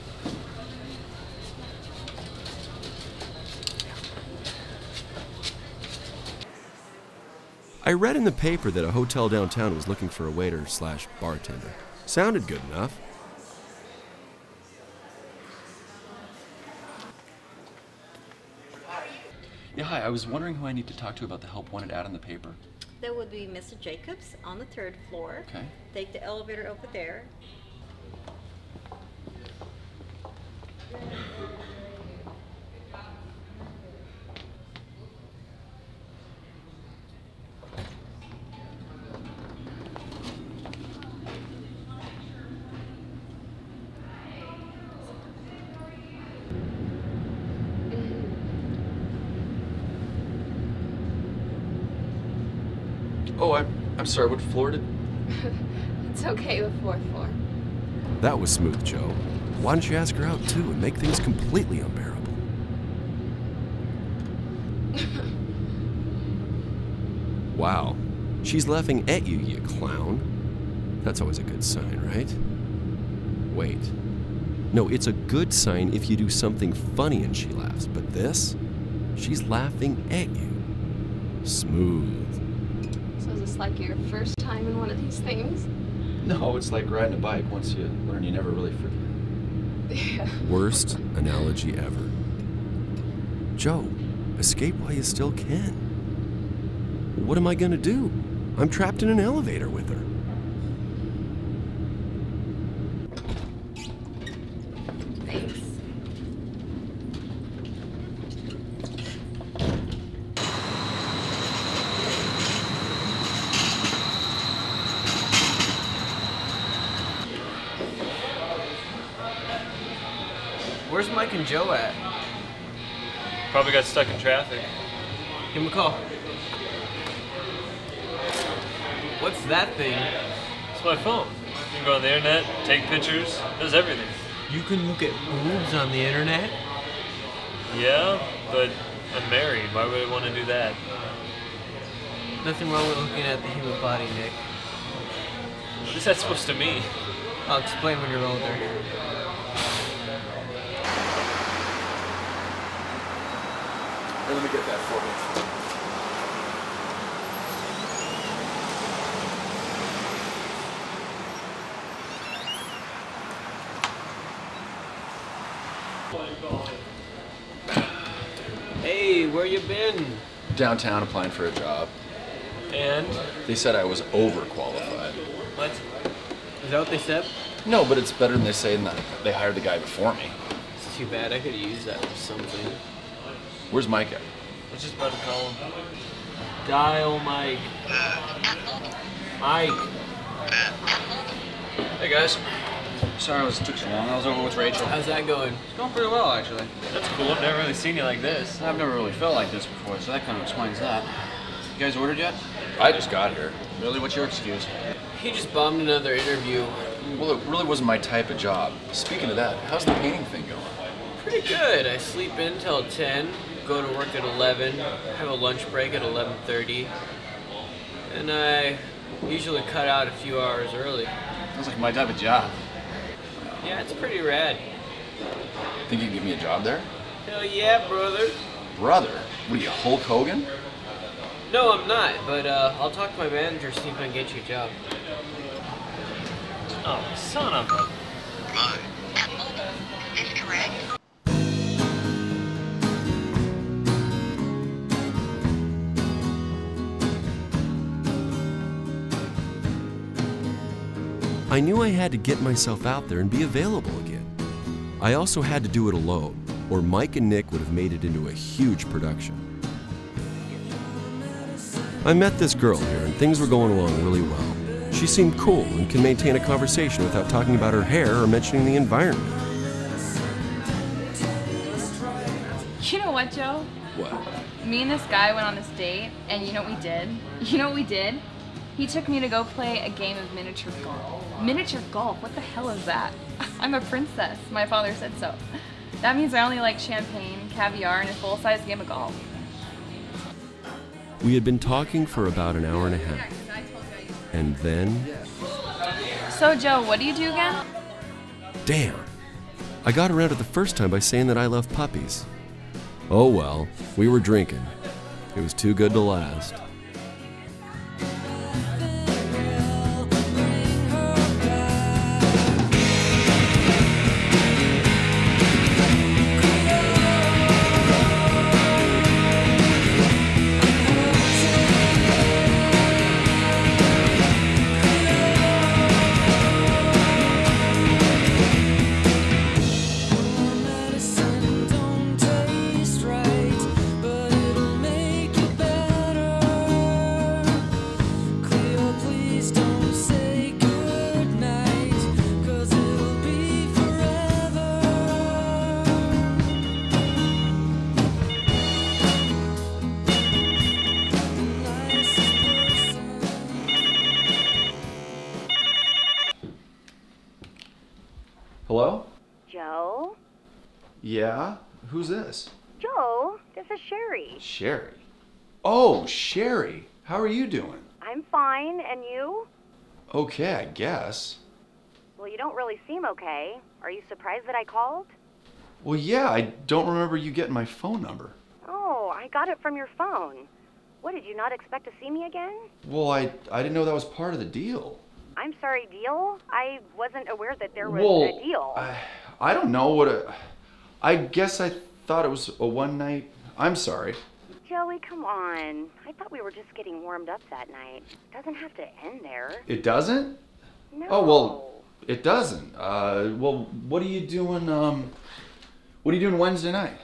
I read in the paper that a hotel downtown was looking for a waiter/bartender. Sounded good enough. Yeah, hi. I was wondering who I need to talk to about the help wanted ad in the paper. That would be Mr. Jacobs on the 3rd floor. Okay. Take the elevator over there. Oh, I'm sorry. What floor did? It's okay, the 4th floor. That was smooth, Joe. Why don't you ask her out too and make things completely unbearable? Wow. She's laughing at you, you clown. That's always a good sign, right? Wait. No, it's a good sign if you do something funny and she laughs, but this? She's laughing at you. Smooth. So is this like your first time in one of these things? No, it's like riding a bike. Once you learn, you never really forget. Yeah. Worst analogy ever. Joe, escape while you still can. What am I gonna do? I'm trapped in an elevator with her. Thanks. Where's Mike and Joe at? Probably got stuck in traffic. Give him a call. What's that thing? It's my phone. You can go on the internet, take pictures, does everything. You can look at boobs on the internet? Yeah, but I'm married. Why would I want to do that? Nothing wrong with looking at the human body, Nick. What is that supposed to mean? I'll explain when you're older. Hey, let me get that for me. Hey, where you been? Downtown applying for a job. And? They said I was overqualified. What? Is that what they said? No, but it's better than they say that they hired the guy before me. It's too bad. I could have used that for something. Where's Mike at? I was just about to call him. Dial Mike. Mike. Hey guys. Sorry it took so long. I was over with Rachel. How's that going? It's going pretty well, actually. That's cool. I've never really seen you like this. I've never really felt like this before, so that kind of explains that. You guys ordered yet? I just got here. Really? What's your excuse? He just bombed another interview. Well, it really wasn't my type of job. Speaking of that, how's the painting thing going? Pretty good. I sleep in till 10, go to work at 11, have a lunch break at 11:30, and I usually cut out a few hours early. Sounds like my type of job. Yeah, it's pretty rad. Think you can get me a job there? Hell yeah, brother. Brother? What are you, Hulk Hogan? No, I'm not, but I'll talk to my manager, see if I can get you a job. Oh, son of a... I knew I had to get myself out there and be available again. I also had to do it alone, or Mike and Nick would have made it into a huge production. I met this girl here and things were going along really well. She seemed cool and can maintain a conversation without talking about her hair or mentioning the environment. You know what, Joe? What? Me and this guy went on this date, and you know what we did? You know what we did? He took me to go play a game of miniature golf. Miniature golf? What the hell is that? I'm a princess. My father said so. That means I only like champagne, caviar, and a full-size game of golf. We had been talking for about an hour and a half. And then... So, Joe, what do you do again? Damn! I got around it the first time by saying that I love puppies. Oh well, we were drinking. It was too good to last. Hello? Joe? Yeah? Who's this? Joe, this is Sherry. Sherry. Oh, Sherry. How are you doing? I'm fine, and you? Okay, I guess. Well, you don't really seem okay. Are you surprised that I called? Well, yeah, I don't remember you getting my phone number. Oh, I got it from your phone. What, did you not expect to see me again? Well, I didn't know that was part of the deal. I'm sorry, deal? I wasn't aware that there was a deal. I don't know what a... I guess I thought it was a one night... I'm sorry. Joey, come on. I thought we were just getting warmed up that night. It doesn't have to end there. It doesn't? No. Oh, well, it doesn't. Well, what are you doing, what are you doing Wednesday night?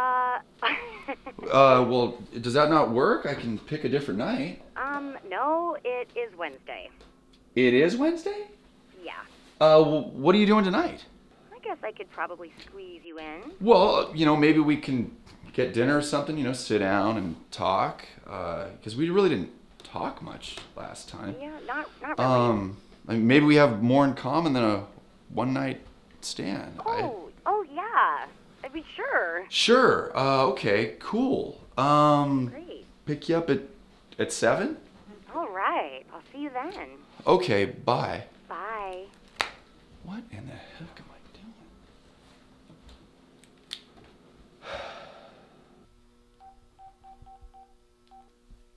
Well, does that not work? I can pick a different night. No, it is Wednesday. It is Wednesday? Yeah. What are you doing tonight? I guess I could probably squeeze you in. Well, you know, maybe we can get dinner or something, you know, sit down and talk. Because we really didn't talk much last time. Yeah, not really. I mean, maybe we have more in common than a one-night stand. Oh, yeah. I'd be sure. Sure. Okay, cool. Great. Pick you up at 7? All right. I'll see you then. Okay, bye. Bye. What in the heck am I doing?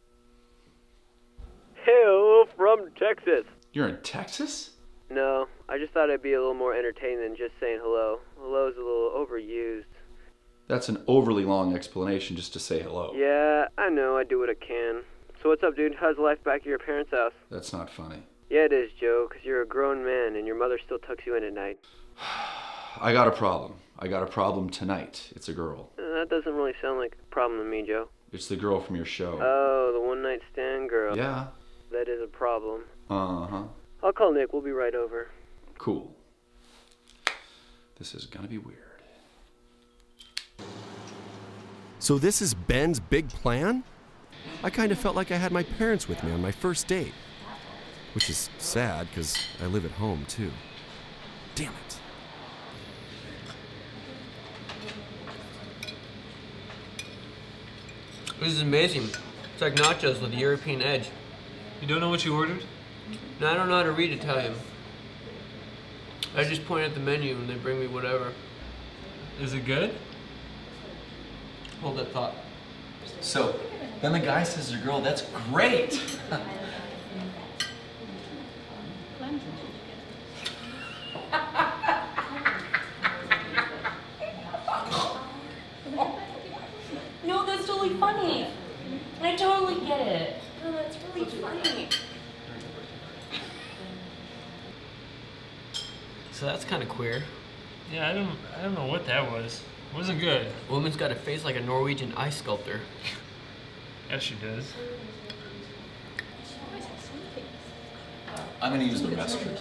Hello from Texas. You're in Texas? No, I just thought it'd be a little more entertaining than just saying hello. Hello's a little overused. That's an overly long explanation just to say hello. Yeah, I know, I do what I can. So what's up, dude? How's life back at your parents' house? That's not funny. Yeah, it is, Joe, 'cause you're a grown man and your mother still tucks you in at night. I got a problem. I got a problem tonight. It's a girl. That doesn't really sound like a problem to me, Joe. It's the girl from your show. Oh, the one-night stand girl. Yeah. That is a problem. Uh-huh. I'll call Nick. We'll be right over. Cool. This is gonna be weird. So this is Ben's big plan? I kind of felt like I had my parents with me on my first date. Which is sad, because I live at home, too. Damn it. This is amazing. It's like nachos with a European edge. You don't know what you ordered? No, I don't know how to read Italian. I just point at the menu and they bring me whatever. Is it good? Hold that thought. So, then the guy says to the girl, that's great. No, that's totally funny. I totally get it. No, that's really funny. So that's kind of queer. Yeah, I don't know what that was. It wasn't good. Woman's got a face like a Norwegian ice sculptor. Yes, she does. I'm gonna use the restroom.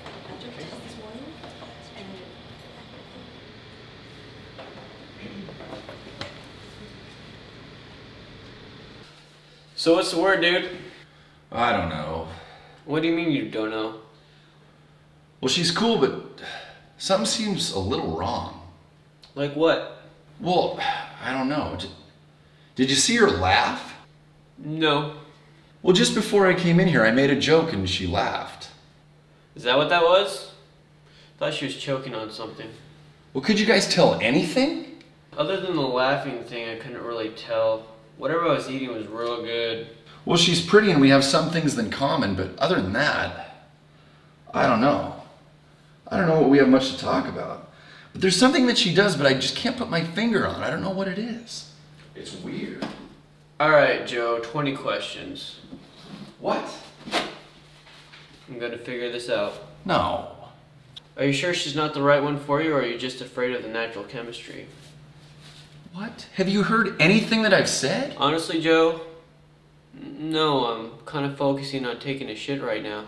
So what's the word, dude? I don't know. What do you mean you don't know? Well, she's cool, but something seems a little wrong. Like what? Well, I don't know. Did you see her laugh? No. Well, just before I came in here, I made a joke and she laughed. Is that what that was? Thought she was choking on something. Well, could you guys tell anything? Other than the laughing thing, I couldn't really tell. Whatever I was eating was real good. Well, she's pretty and we have some things in common, but other than that, I don't know. I don't know what we have much to talk about. But there's something that she does, but I just can't put my finger on. I don't know what it is. It's weird. All right, Joe, 20 questions. What? I'm gonna figure this out. No. Are you sure she's not the right one for you, or are you just afraid of the natural chemistry? What? Have you heard anything that I've said? Honestly, Joe, no, I'm kind of focusing on taking a shit right now.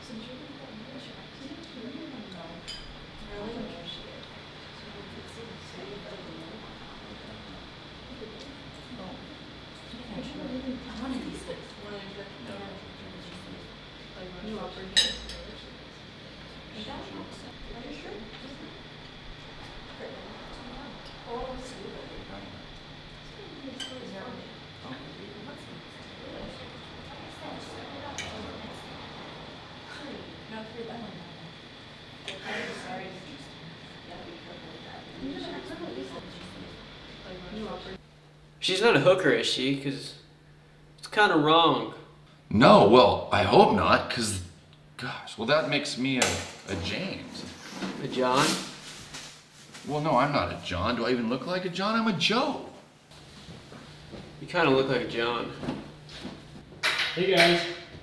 She's not a hooker, is she? Because it's kind of wrong. No, well, I hope not, because, gosh, well, that makes me a James. A John? Well, no, I'm not a John. Do I even look like a John? I'm a Joe. You kind of look like a John. Hey, guys.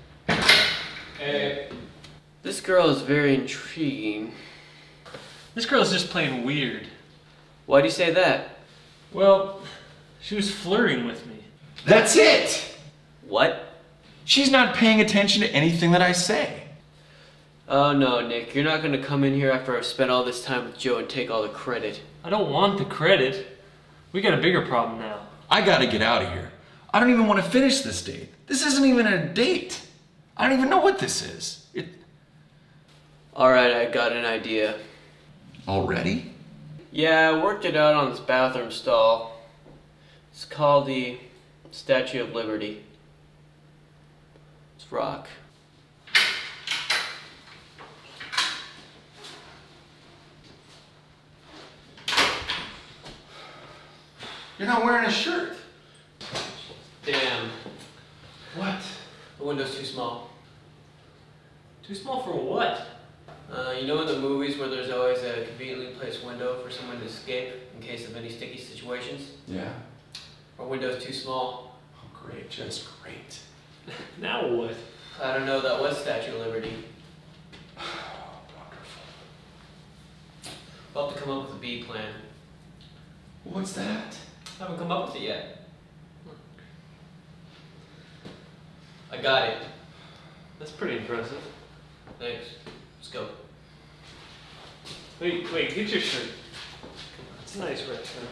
Hey. This girl is very intriguing. This girl's just playing weird. Why do you say that? Well, she was flirting with me. That's it! What? She's not paying attention to anything that I say. Oh no, Nick, you're not gonna come in here after I've spent all this time with Joe and take all the credit. I don't want the credit. We got a bigger problem now. I gotta get out of here. I don't even want to finish this date. This isn't even a date. I don't even know what this is. Alright, I got an idea. Already? Yeah, I worked it out on this bathroom stall. It's called the Statue of Liberty. It's rock. You're not wearing a shirt. Damn. What? The window's too small. Too small for what? You know in the movies where there's always a conveniently placed window for someone to escape in case of any sticky situations? Yeah. Our window's too small. Oh, great. Just great. Now what? I don't know, that was Statue of Liberty. Wonderful. We'll have to come up with a B plan. What's that? I haven't come up with it yet. I got it. That's pretty impressive. Thanks. Let's go. Wait, get your shirt. It's a nice red shirt.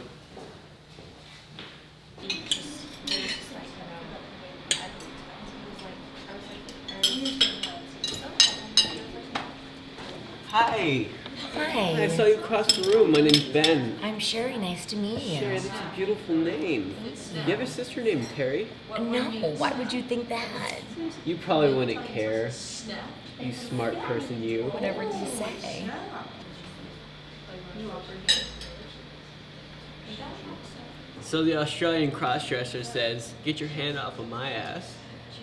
Hi. Hi. I saw you across the room. My name's Ben. I'm Sherry. Nice to meet you. Sherry, that's a beautiful name. You have a sister named Terry? No, why would you think that? You probably wouldn't care. You smart person, you. Whatever you say. So the Australian crossdresser says, "Get your hand off of my ass."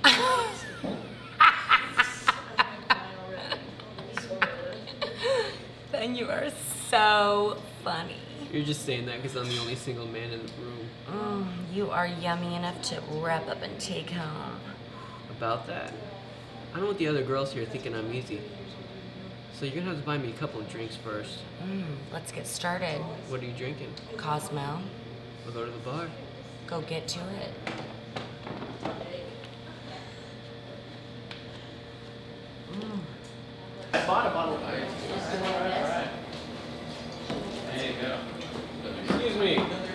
Ben, you are so funny. You're just saying that because I'm the only single man in the room. You are yummy enough to wrap up and take home. About that. I don't want the other girls here thinking I'm easy. So you're gonna have to buy me a couple of drinks first. Let's get started. What are you drinking? Cosmo. We'll go to the bar. Go get to it. I bought a bottle of ice. Alright. There you go. Excuse me.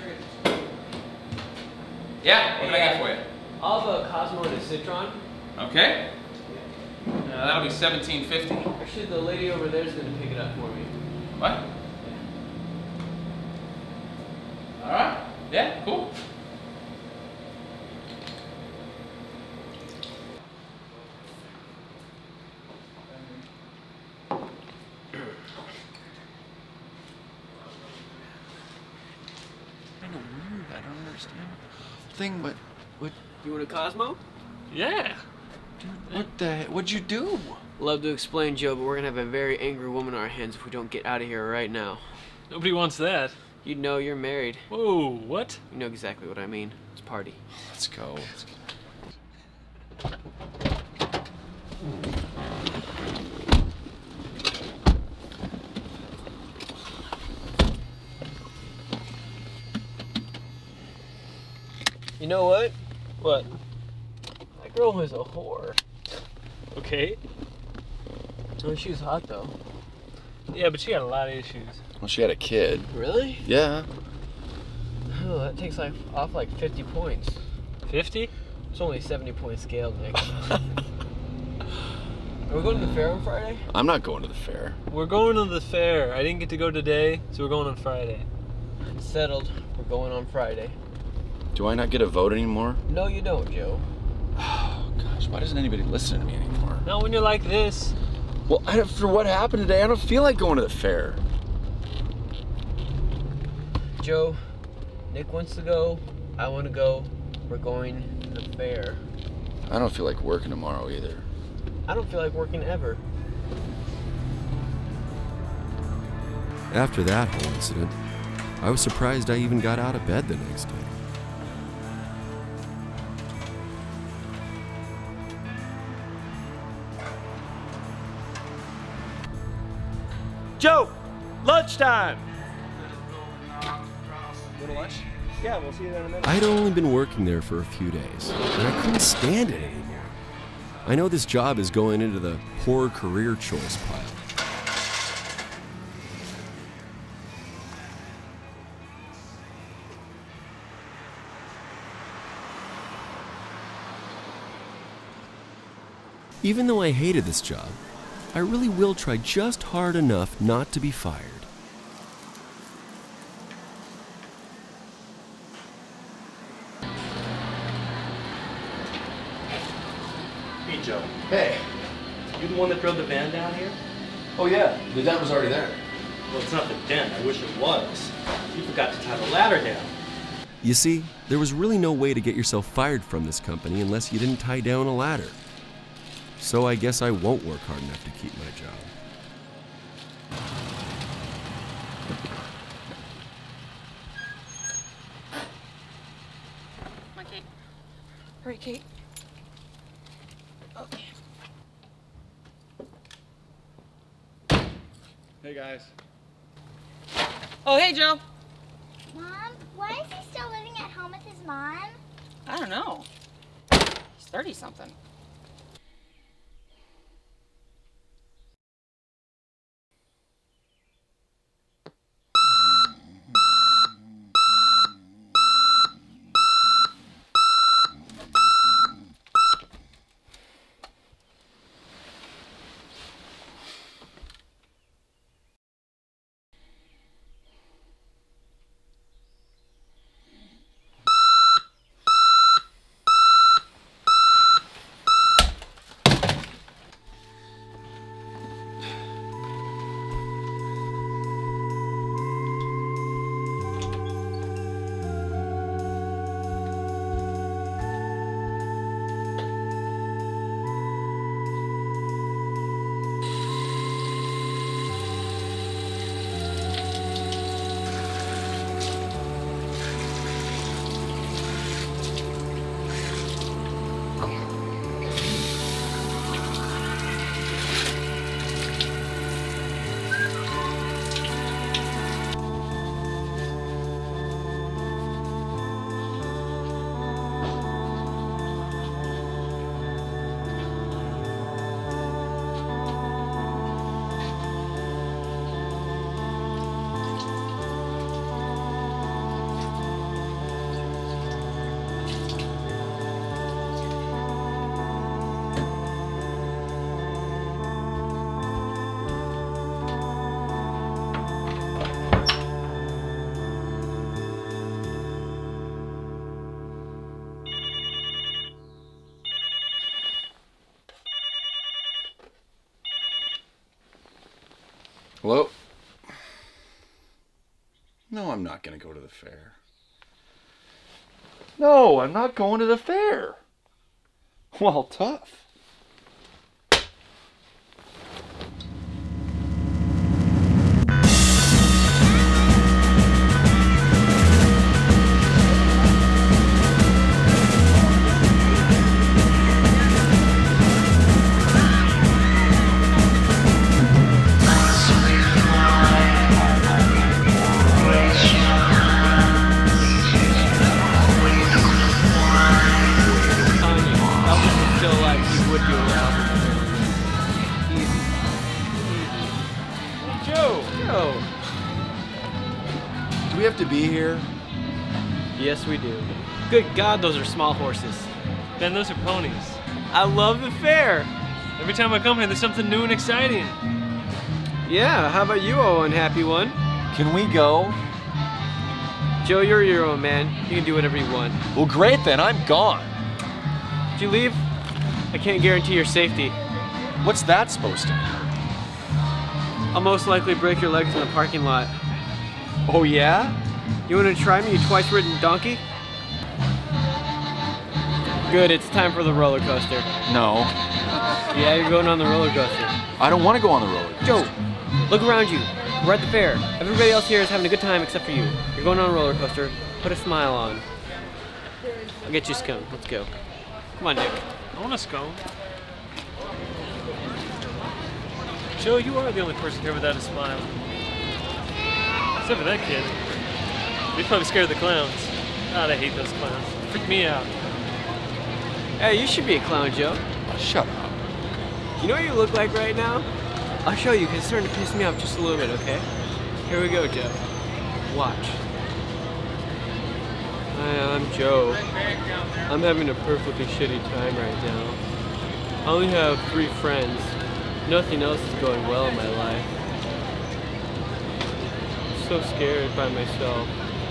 Yeah, what can I get for you? I'll have a Cosmo and a Citron. Okay. That'll be $17.50. Actually, the lady over there is gonna pick it up for me. What? All right. Yeah, cool. Kind of weird. I don't understand the thing, but what? You want a Cosmo? Yeah. What'd you do? Love to explain, Joe, but we're gonna have a very angry woman on our hands if we don't get out of here right now. Nobody wants that. You know you're married. Whoa, what? You know exactly what I mean. Let's party. Let's go. You know what? What? That girl was a whore. Okay. Oh, she was hot though. Yeah, but she had a lot of issues. Well, she had a kid. Really? Yeah. Oh, that takes off like 50 points. 50? It's only a 70-point scale, Nick. Are we going to the fair on Friday? I'm not going to the fair. We're going to the fair. I didn't get to go today, so we're going on Friday. Settled. We're going on Friday. Do I not get a vote anymore? No, you don't, Joe. Oh, gosh. Why doesn't anybody listen to me anymore? Not when you're like this. Well, after what happened today, I don't feel like going to the fair. Joe, Nick wants to go. I want to go. We're going to the fair. I don't feel like working tomorrow either. I don't feel like working ever. After that whole incident, I was surprised I even got out of bed the next day. Joe, lunchtime. Go to lunch? Yeah, we'll see you there in a minute. I'd only been working there for a few days, and I couldn't stand it anymore. I know this job is going into the poor career choice pile. Even though I hated this job, I really will try just hard enough not to be fired. Hey, Joe. Hey. You the one that drove the van down here? Oh, yeah. The dent was already there. Well, it's not the dent. I wish it was. You forgot to tie the ladder down. You see, there was really no way to get yourself fired from this company unless you didn't tie down a ladder. So I guess I won't work hard enough to keep my job. Hurry, Kate. Okay. Hey, guys. Oh, hey, Joe. Mom, why is he still living at home with his mom? I don't know. He's 30-something. Hello? No, I'm not going to go to the fair. No, I'm not going to the fair. Well, tough. Do we have to be here? Yes, we do. Good God, those are small horses. Ben, those are ponies. I love the fair. Every time I come here, there's something new and exciting. Yeah, how about you, oh unhappy one? Can we go? Joe, you're your own man. You can do whatever you want. Well, great then. I'm gone. Did you leave? I can't guarantee your safety. What's that supposed to mean? I'll most likely break your legs in the parking lot. Oh, yeah? You want to try me, you twice-ridden donkey? Good, it's time for the roller coaster. No. Yeah, you're going on the roller coaster. I don't want to go on the roller coaster. Joe, look around you. We're at the fair. Everybody else here is having a good time except for you. You're going on a roller coaster. Put a smile on. I'll get you a scone. Let's go. Come on, Nick. I want a scone. Joe, you are the only person here without a smile. Except for that kid. He's probably scared of the clowns. God, I hate those clowns. Freak me out. Hey, you should be a clown, Joe. Shut up. You know what you look like right now? I'll show you, because it's starting to piss me off just a little bit, okay? Here we go, Joe. Watch. Hi, I'm Joe. I'm having a perfectly shitty time right now. I only have 3 friends. Nothing else is going well in my life. I'm so scared by myself.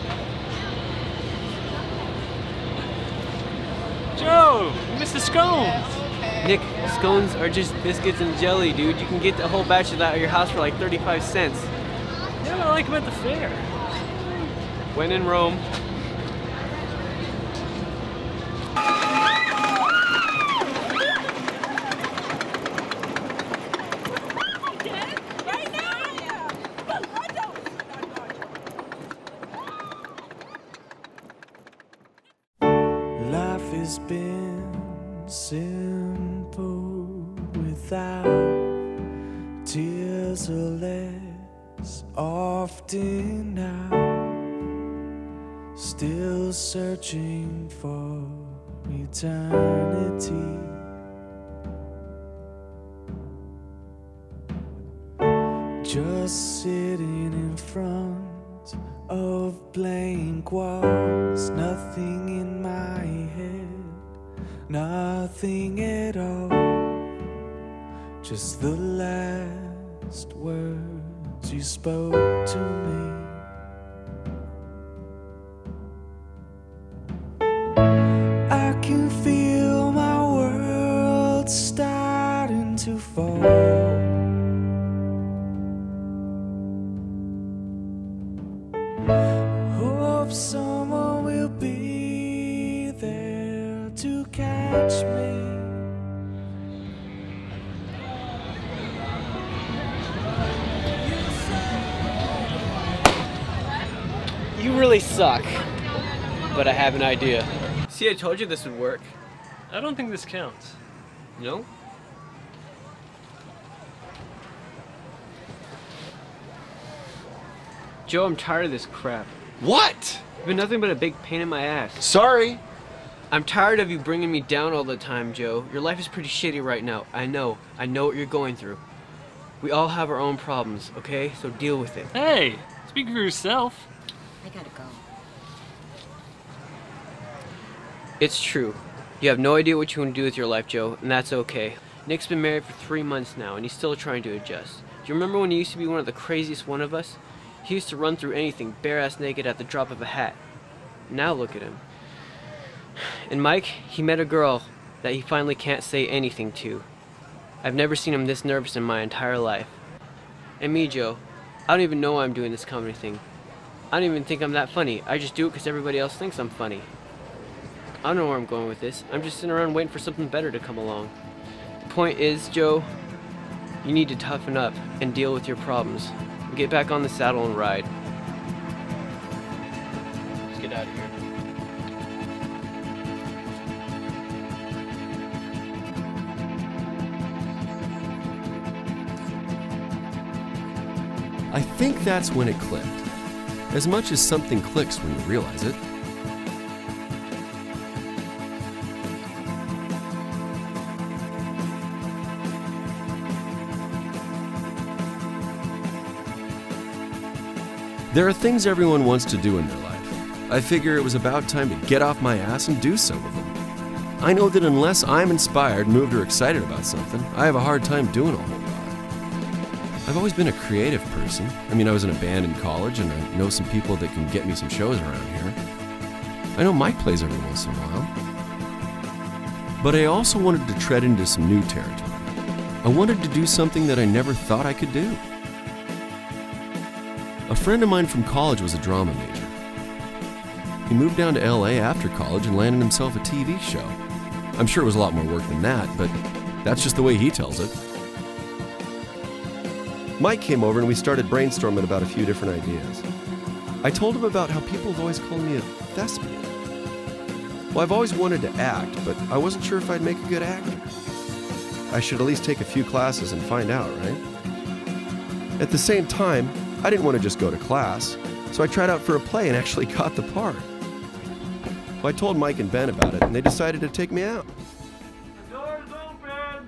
Joe, you missed the scones. Nick, scones are just biscuits and jelly, dude. You can get a whole batch of that at your house for like 35 cents. Yeah, I like them at the fair. When in Rome. Life always been simple without tears or less often now. Still searching for eternity. Just sitting in front of blank walls, nothing in my head, nothing at all. Just the last words you spoke to me. I can feel my world starting to fall. Hope someone will be there to catch me. You really suck. But I have an idea. See, I told you this would work. I don't think this counts. No? Joe, I'm tired of this crap. What? You've been nothing but a big pain in my ass. Sorry. I'm tired of you bringing me down all the time, Joe. Your life is pretty shitty right now. I know what you're going through. We all have our own problems, okay? So deal with it. Hey, speak for yourself. I gotta go. It's true. You have no idea what you want to do with your life, Joe, and that's okay. Nick's been married for 3 months now, and he's still trying to adjust. Do you remember when he used to be one of the craziest one of us? He used to run through anything, bare-ass naked at the drop of a hat. Now look at him. And Mike, he met a girl that he finally can't say anything to. I've never seen him this nervous in my entire life. And me, Joe, I don't even know why I'm doing this comedy thing. I don't even think I'm that funny. I just do it because everybody else thinks I'm funny. I don't know where I'm going with this. I'm just sitting around waiting for something better to come along. The point is, Joe, you need to toughen up and deal with your problems. Get back on the saddle and ride. Let's get out of here. I think that's when it clicked. As much as something clicks when you realize it. There are things everyone wants to do in their life. I figure it was about time to get off my ass and do some of them. I know that unless I'm inspired, moved, or excited about something, I have a hard time doing a whole lot. I've always been a creative person. I mean, I was in a band in college, and I know some people that can get me some shows around here. I know Mike plays every once in a while. But I also wanted to tread into some new territory. I wanted to do something that I never thought I could do. A friend of mine from college was a drama major. He moved down to LA after college and landed himself a TV show. I'm sure it was a lot more work than that, but that's just the way he tells it. Mike came over and we started brainstorming about a few different ideas. I told him about how people have always called me a thespian. Well, I've always wanted to act, but I wasn't sure if I'd make a good actor. I should at least take a few classes and find out, right? At the same time, I didn't want to just go to class, so I tried out for a play and actually got the part. Well, I told Mike and Ben about it, and they decided to take me out. The door's open!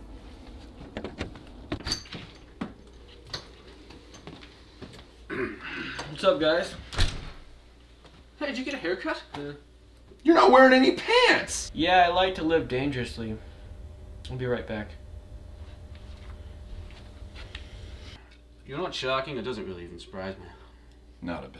What's up, guys? Hey, did you get a haircut? Yeah. You're not wearing any pants! Yeah, I like to live dangerously. I'll be right back. You know what's shocking? It doesn't really even surprise me. Not a bit.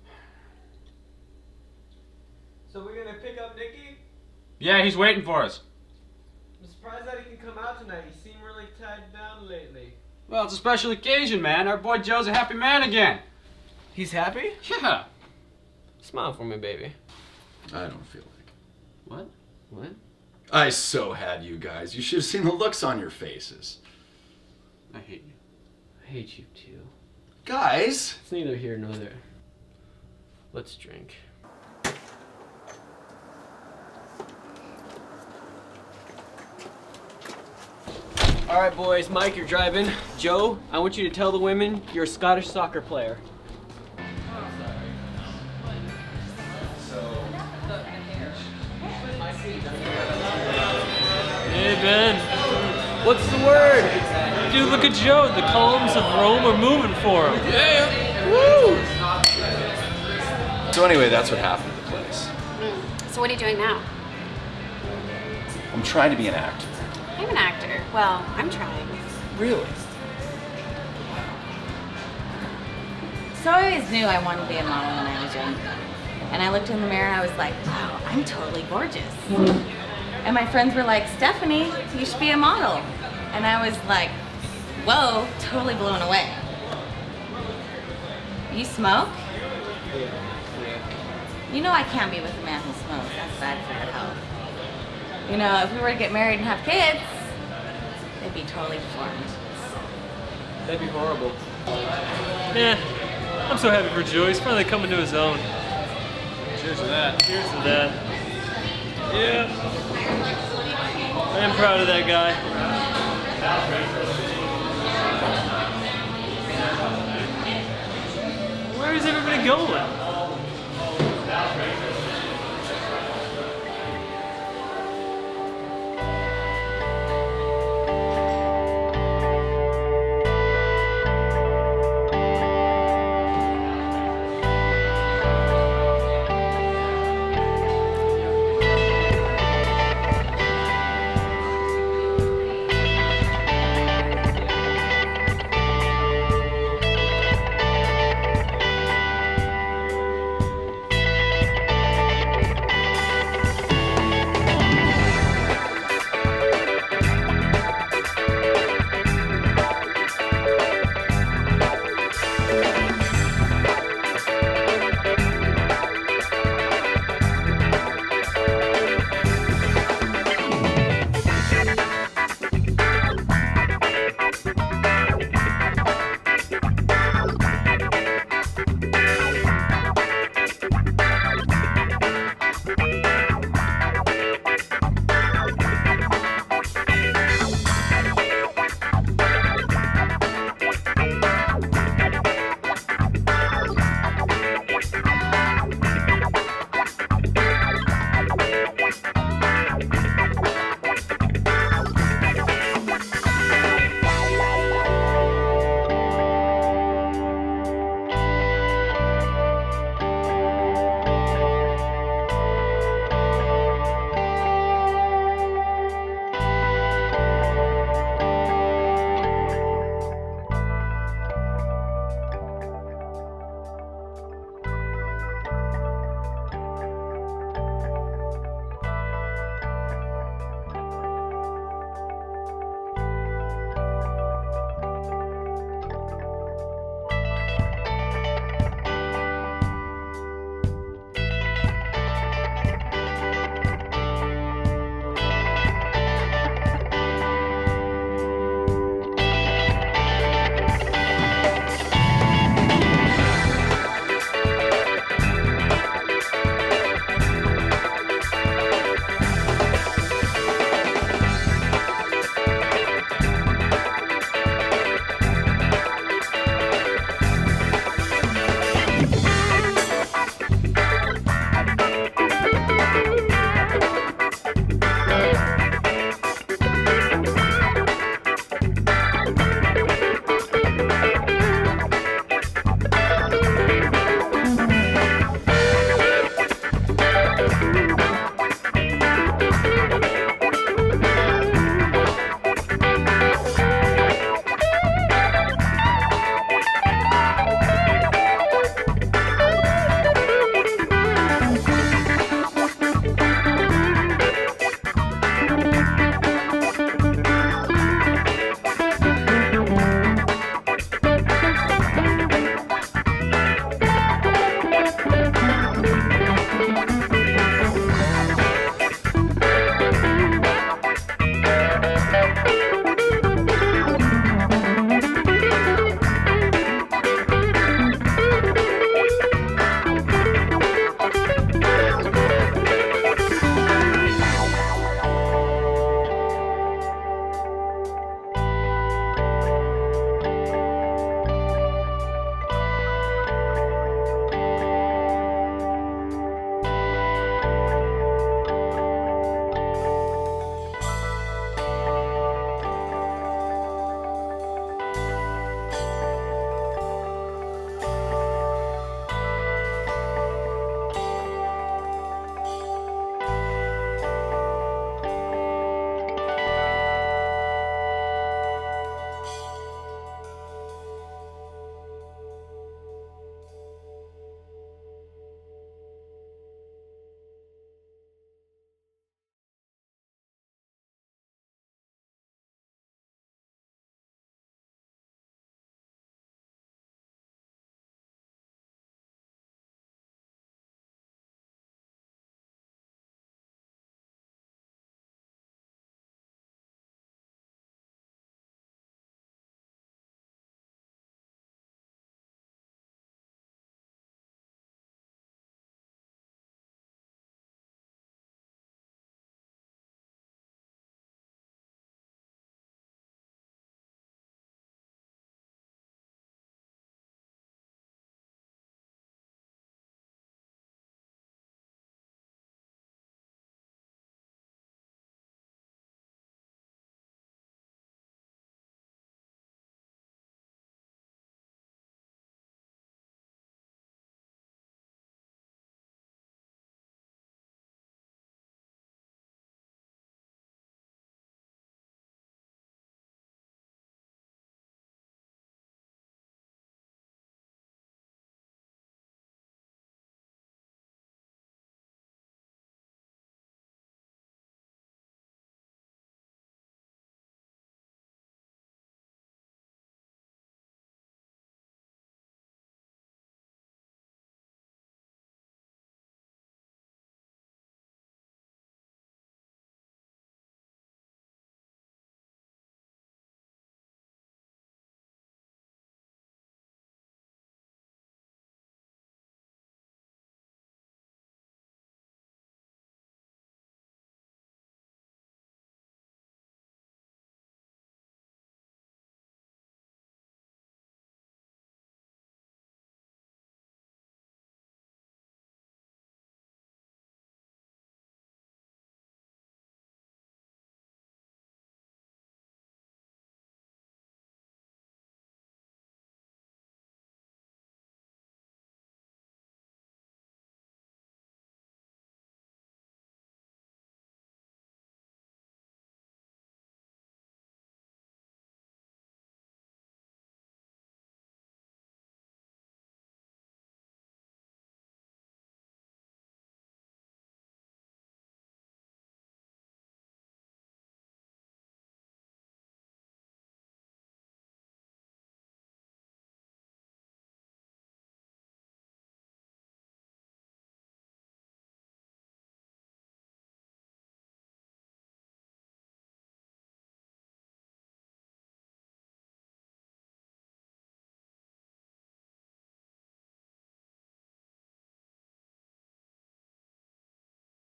So we're gonna pick up Nicky? Yeah, he's waiting for us. I'm surprised that he can come out tonight. He seemed really tied down lately. Well, it's a special occasion, man. Our boy Joe's a happy man again. He's happy? Yeah. Smile for me, baby. I don't feel like it. What? What? I so had you guys. You should have seen the looks on your faces. I hate you. I hate you too. Guys! It's neither here nor there. Let's drink. All right, boys, Mike, you're driving. Joe, I want you to tell the women you're a Scottish soccer player. Hey, Ben. What's the word? Dude, look at Joe. The columns of Rome are moving for him. Yeah. Woo! So anyway, that's what happened at the place. So what are you doing now? I'm trying to be an actor. I'm an actor. Well, I'm trying. Really? So I always knew I wanted to be a model when I was young. And I looked in the mirror and I was like, wow, I'm totally gorgeous. And my friends were like, Stephanie, you should be a model. And I was like, whoa, totally blown away. You smoke? Yeah. You know I can't be with a man who smokes. That's bad for your health. You know, if we were to get married and have kids, they'd be totally deformed. That'd be horrible. Yeah, I'm so happy for Joe. He's finally coming to his own. Cheers to that. Cheers to that. Yeah. I am proud of that guy. Where is everybody going?